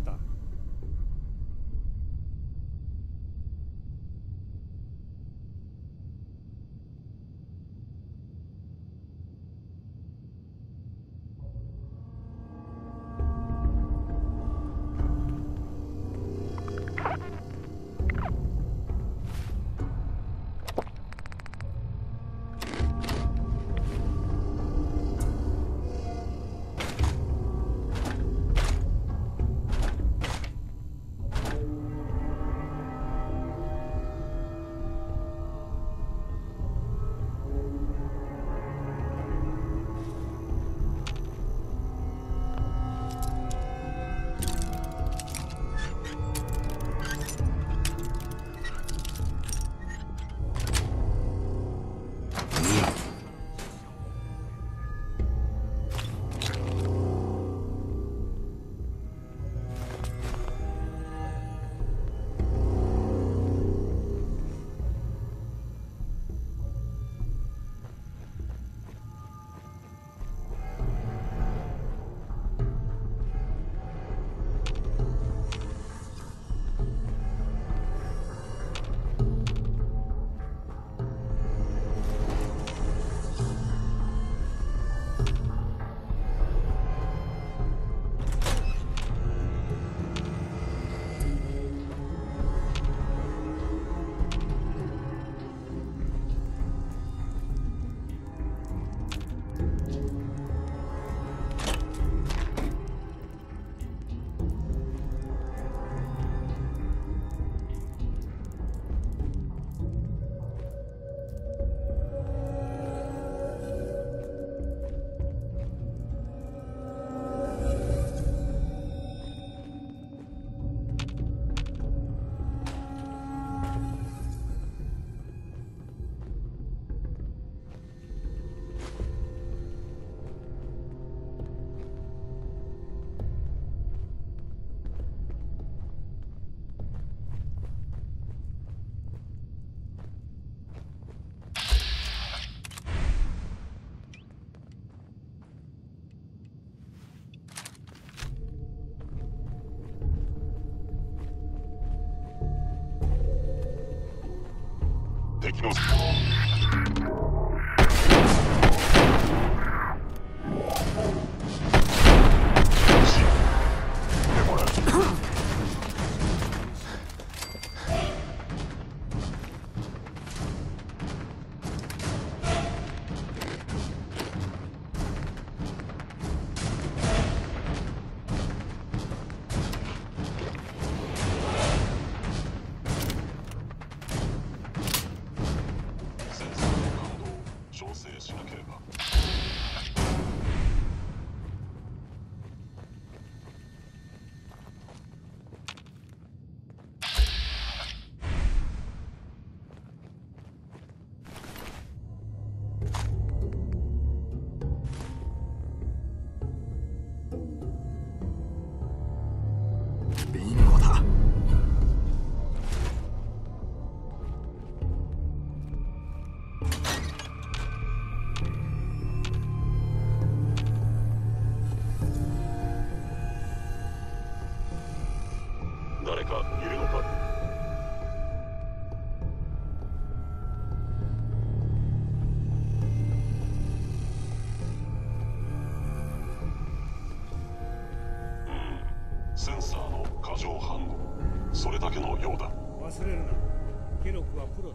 [SPEAKER 12] 敵の
[SPEAKER 4] ビンゴだ。
[SPEAKER 12] 誰かいるのか？センサーの過剰反応、それだけのようだ。
[SPEAKER 6] 忘れるな、ケロクはプロだ。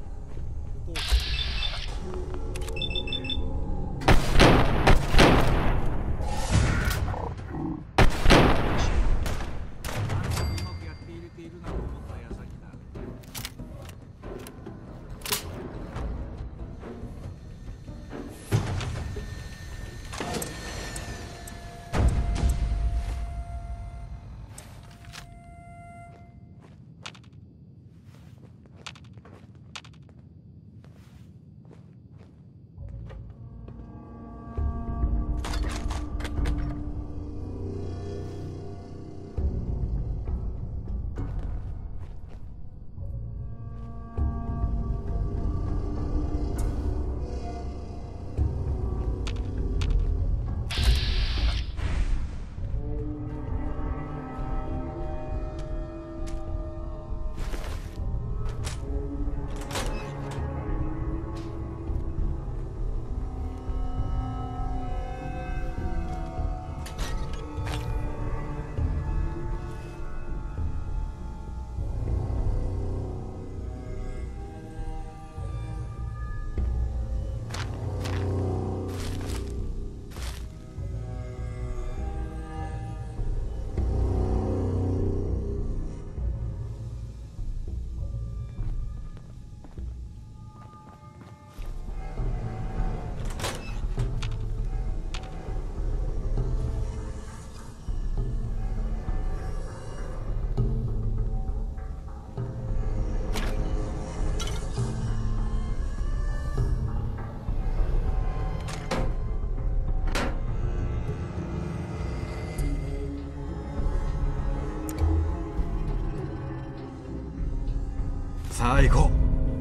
[SPEAKER 4] さあ行こう。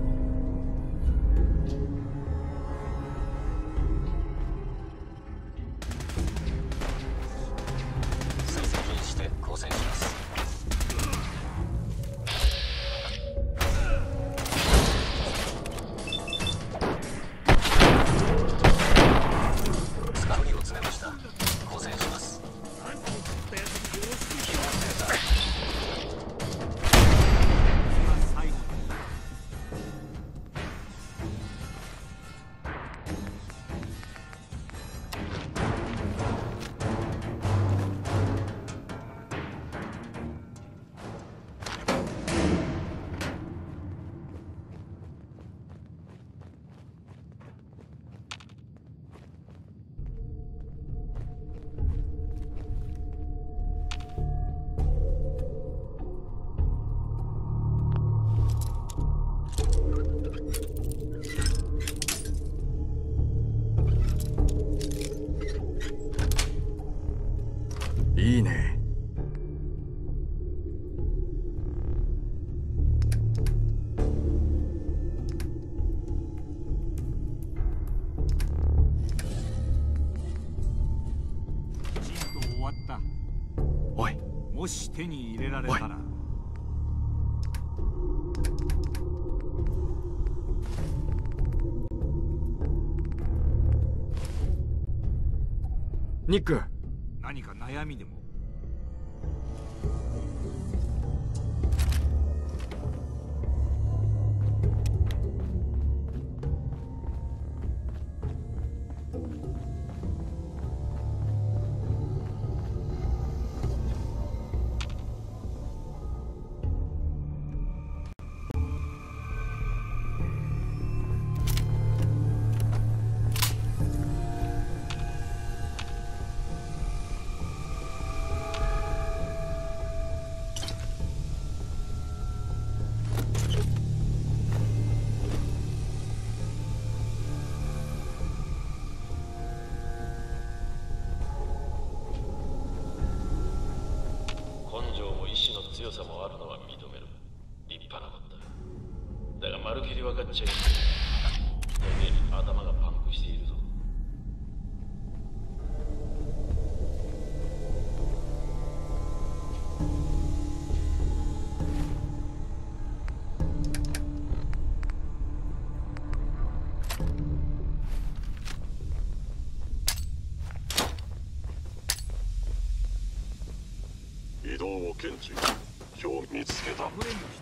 [SPEAKER 11] 追跡して交戦します。スカウリを詰めました。交戦します。
[SPEAKER 4] いいね。
[SPEAKER 6] きちんと終わった。
[SPEAKER 4] おい、
[SPEAKER 6] もし手に入れられたら。
[SPEAKER 4] ニック、
[SPEAKER 6] 何か悩みでも？
[SPEAKER 14] 強さもあるのは認める。立派なことだ。だがまるきり分かっちゃいない。大抵頭がパンクしているぞ。
[SPEAKER 12] 移動を検知。今日見つけた。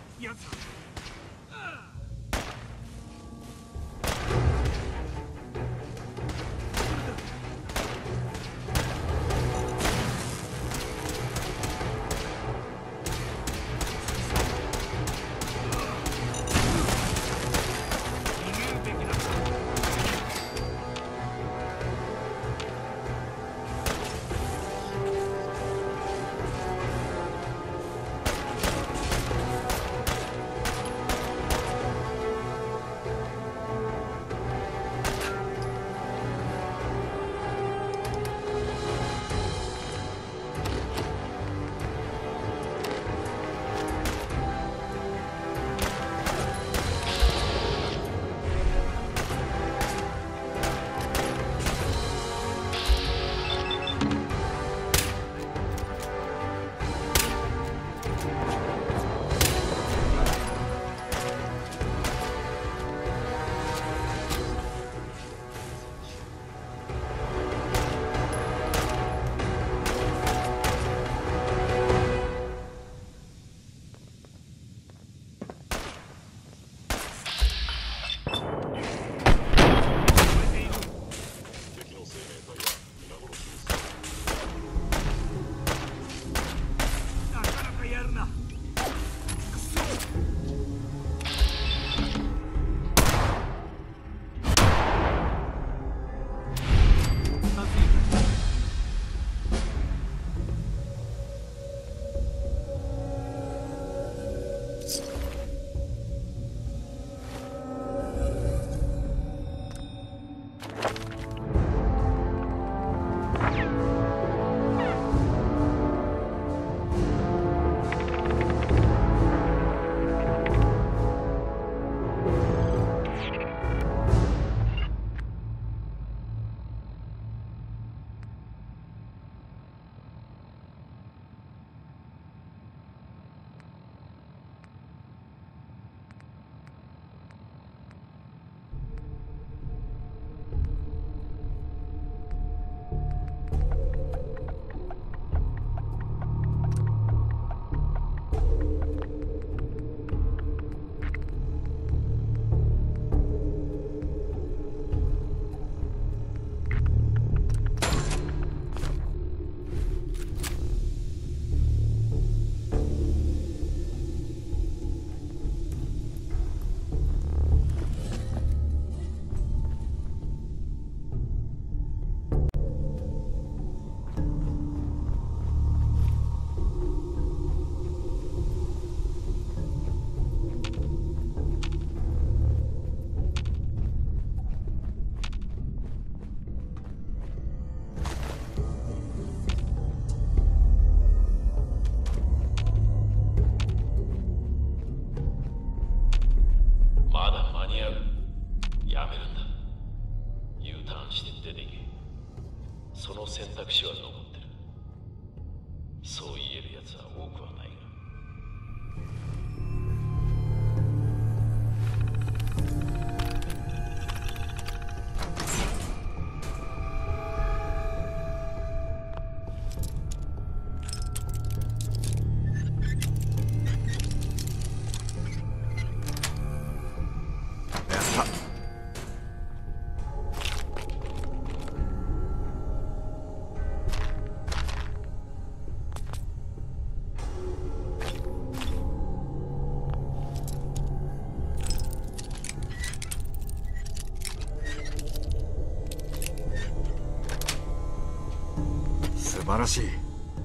[SPEAKER 14] 選択肢は残ってる。そう言える奴は多くはないが。
[SPEAKER 4] 晴らしい。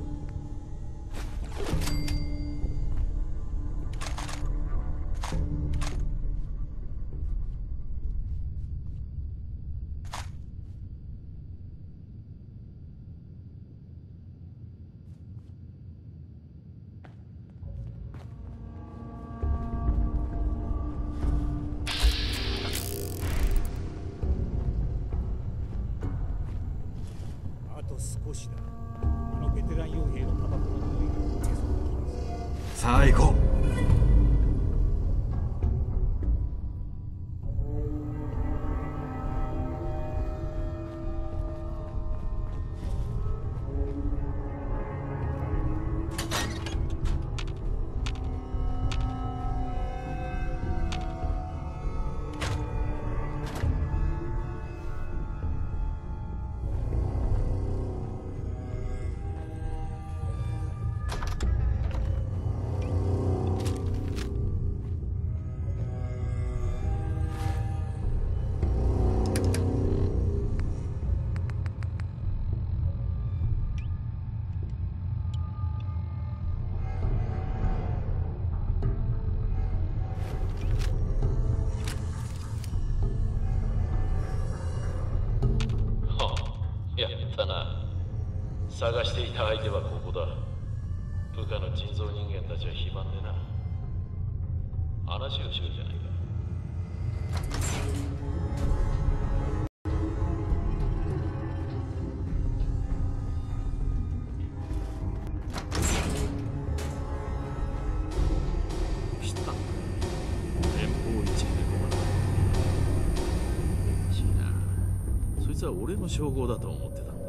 [SPEAKER 6] 少しだ。あのベテラン傭兵のタバコの匂いが消えそうな気がする。
[SPEAKER 4] さあ行こう。
[SPEAKER 14] 探していた相手はここだ。部下の人造人間たちは非番でな。話をしようじゃないか。
[SPEAKER 8] 来た。連邦一で困った。違う。そいつは俺の称号だと思ってた。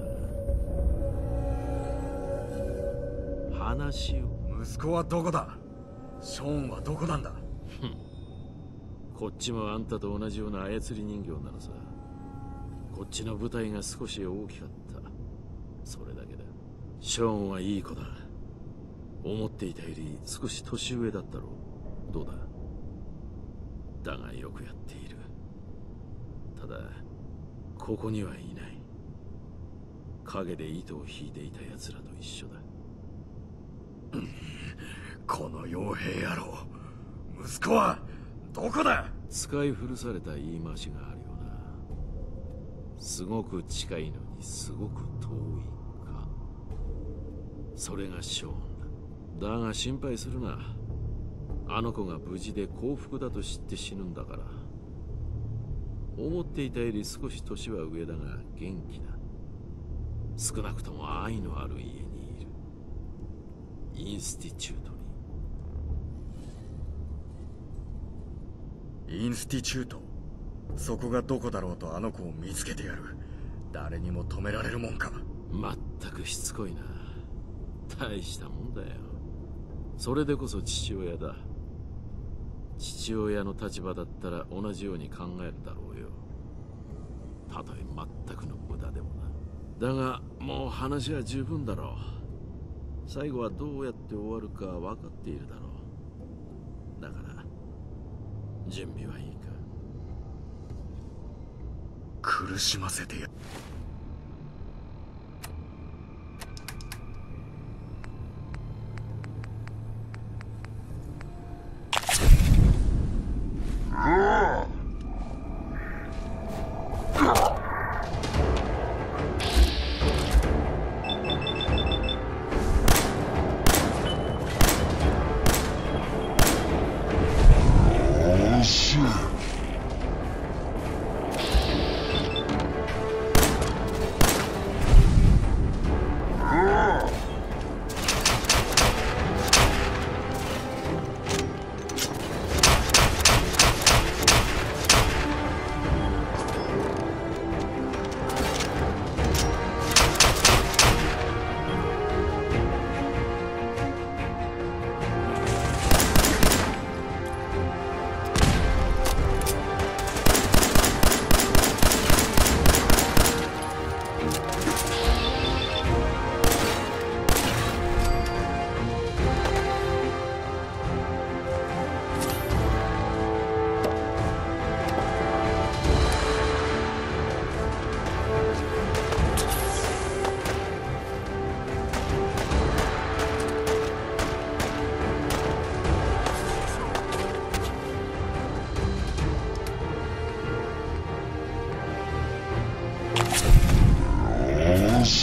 [SPEAKER 8] 話を。
[SPEAKER 4] 息子はどこだ？ショーンはどこなんだ？
[SPEAKER 8] こっちもあんたと同じような操り人形なのさ。こっちの舞台が少し大きかった。それだけだ。ショーンはいい子だ。思っていたより少し年上だったろう。どうだ？だがよくやっている。ただここにはいない。影で糸を引いていた奴らと一緒だ。
[SPEAKER 4] この傭兵野郎、息子はどこだ？
[SPEAKER 8] 使い古された言い回しがあるよな。すごく近いのにすごく遠いか。それがショーンだ。だが心配するな。あの子が無事で幸福だと知って死ぬんだから。思っていたより少し年は上だが元気だ。少なくとも愛のある家にいる。インスティチュートに。
[SPEAKER 4] インスティチュート？そこがどこだろうとあの子を見つけてやる。誰にも止められるもんか。
[SPEAKER 8] まったくしつこいな。大したもんだよ。それでこそ父親だ。父親の立場だったら同じように考えるだろうよ。たとえ全くの無駄でもな。だがもう話は十分だろう。最後はどうやって終わるか分かっているだろう。だから準備はいいか？
[SPEAKER 4] 苦しませてや。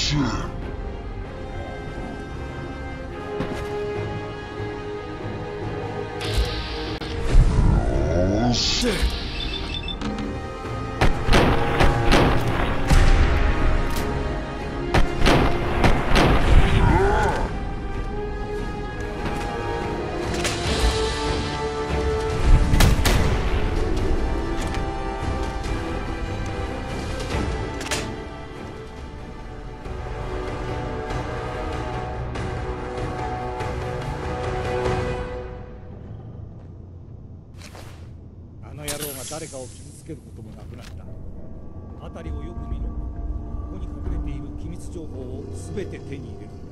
[SPEAKER 6] 誰かを傷つけることもなくなった。辺りをよく見ろ。ここに隠れている機密情報を全て手に入れるんだ。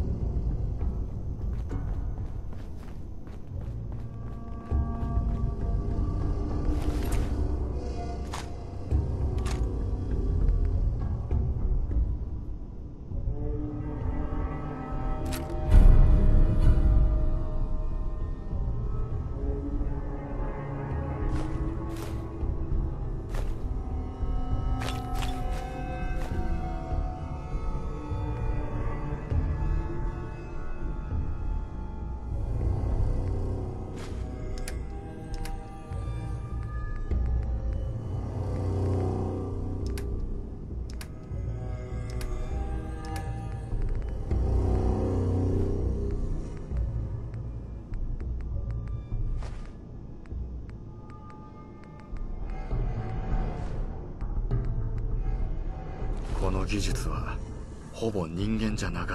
[SPEAKER 4] この技術はほぼ人間じゃなかった。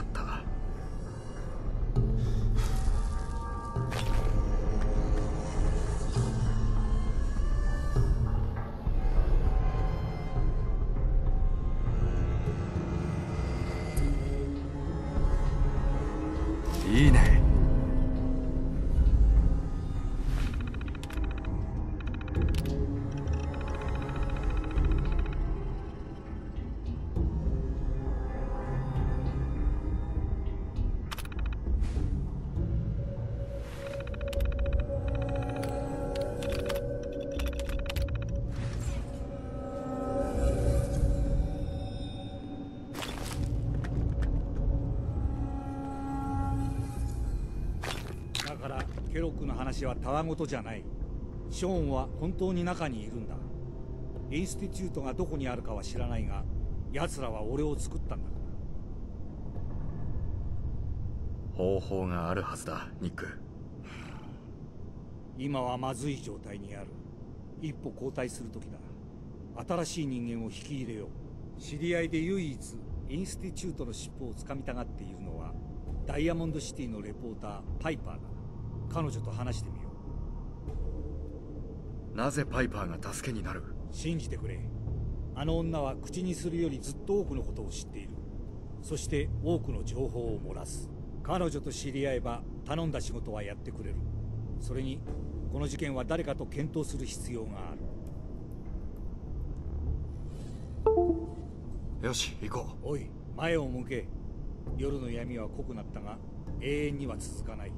[SPEAKER 4] いいね。
[SPEAKER 6] ケロックの話はたわごとじゃない。ショーンは本当に中にいるんだ。インスティチュートがどこにあるかは知らないが、奴らは俺を作ったんだから。
[SPEAKER 4] 方法があるはずだ、ニック。
[SPEAKER 6] 今はまずい状態にある。一歩後退する時だ。新しい人間を引き入れよう。知り合いで唯一インスティチュートの尻尾をつかみたがっているのはダイヤモンドシティのレポーターパイパーだ。彼女と話してみよ
[SPEAKER 4] う。なぜパイパーが助けになる？
[SPEAKER 6] 信じてくれ。あの女は口にするよりずっと多くのことを知っている。そして多くの情報を漏らす。彼女と知り合えば頼んだ仕事はやってくれる。それにこの事件は誰かと検討する必要があ
[SPEAKER 4] る。よし、行こ
[SPEAKER 6] う。おい、前を向け。夜の闇は濃くなったが永遠には続かない。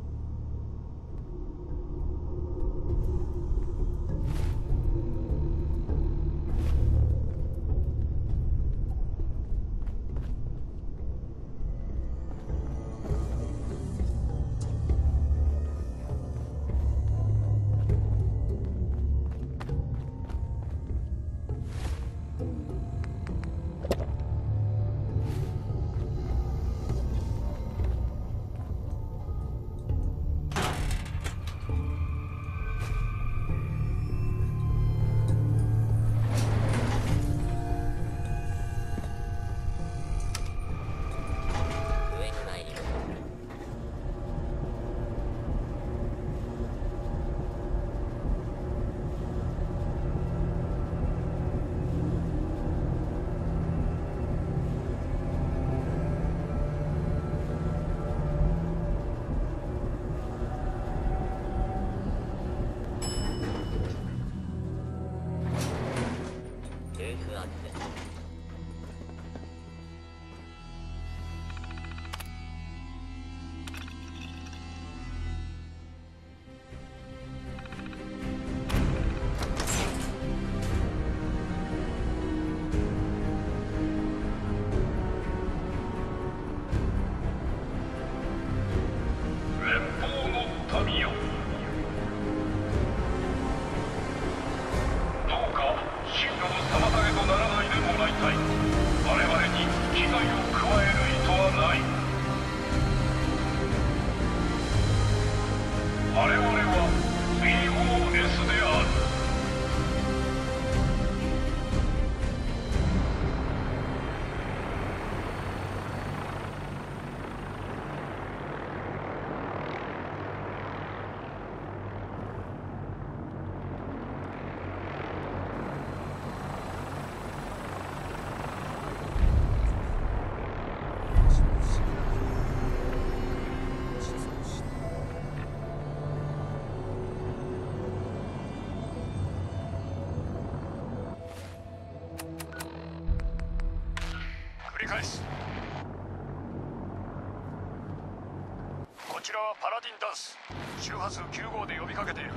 [SPEAKER 15] 返す。こちらはパラディンダンス、周波数9号で呼びかけている。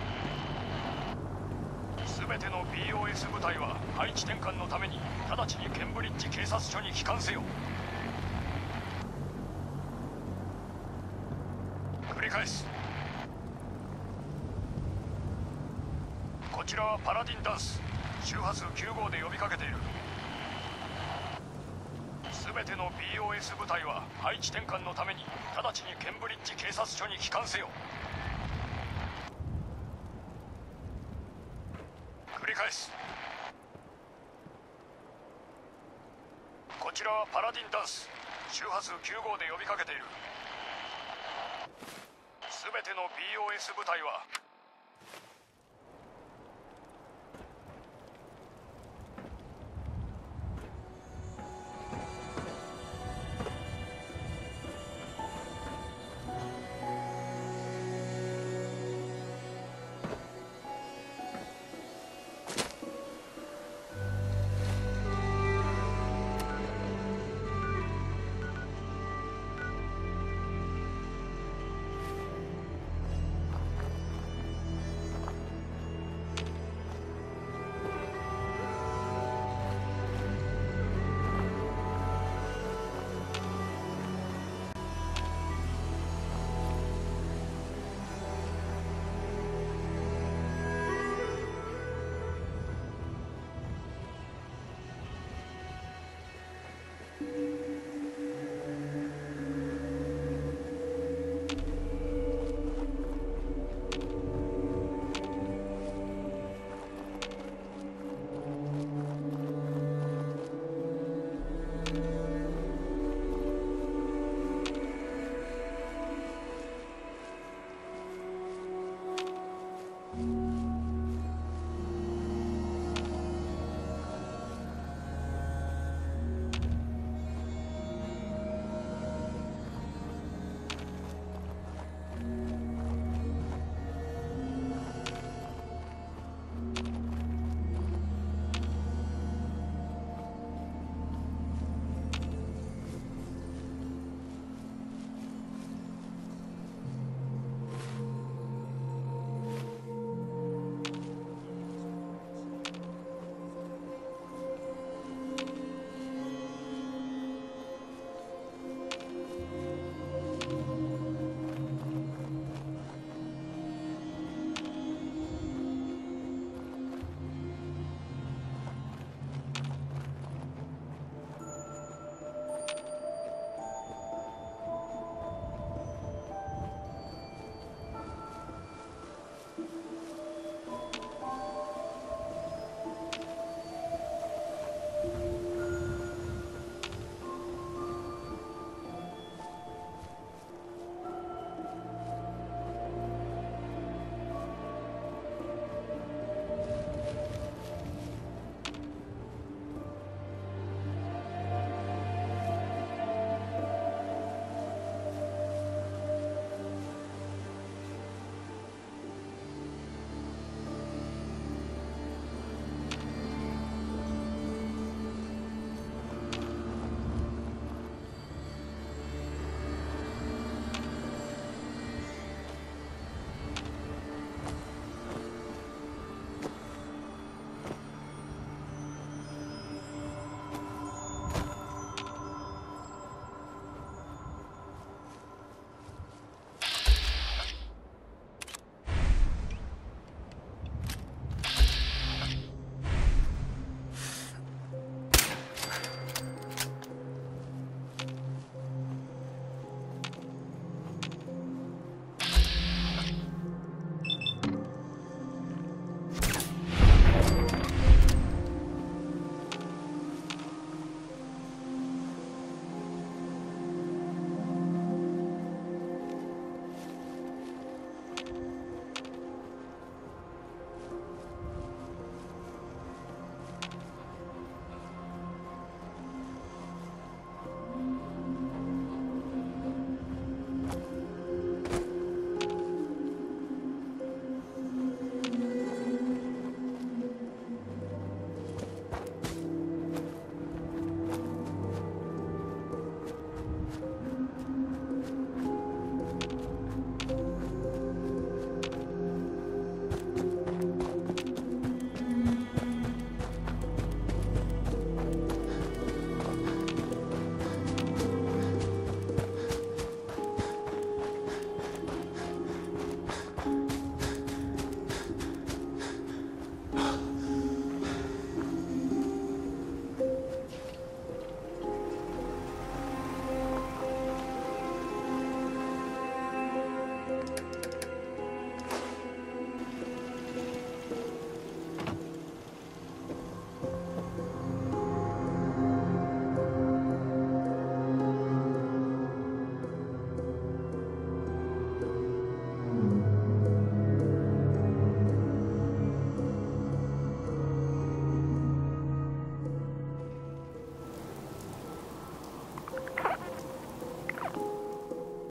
[SPEAKER 15] 全ての BOS 部隊は配置転換のために直ちにケンブリッジ警察署に帰還せよ。繰り返す。こちらはパラディンダンス、周波数9号で呼びかけている。全ての BOS 部隊は配置転換のために直ちにケンブリッジ警察署に帰還せよ。繰り返す。こちらはパラディンダンス、周波数9号で呼びかけている。全ての BOS 部隊は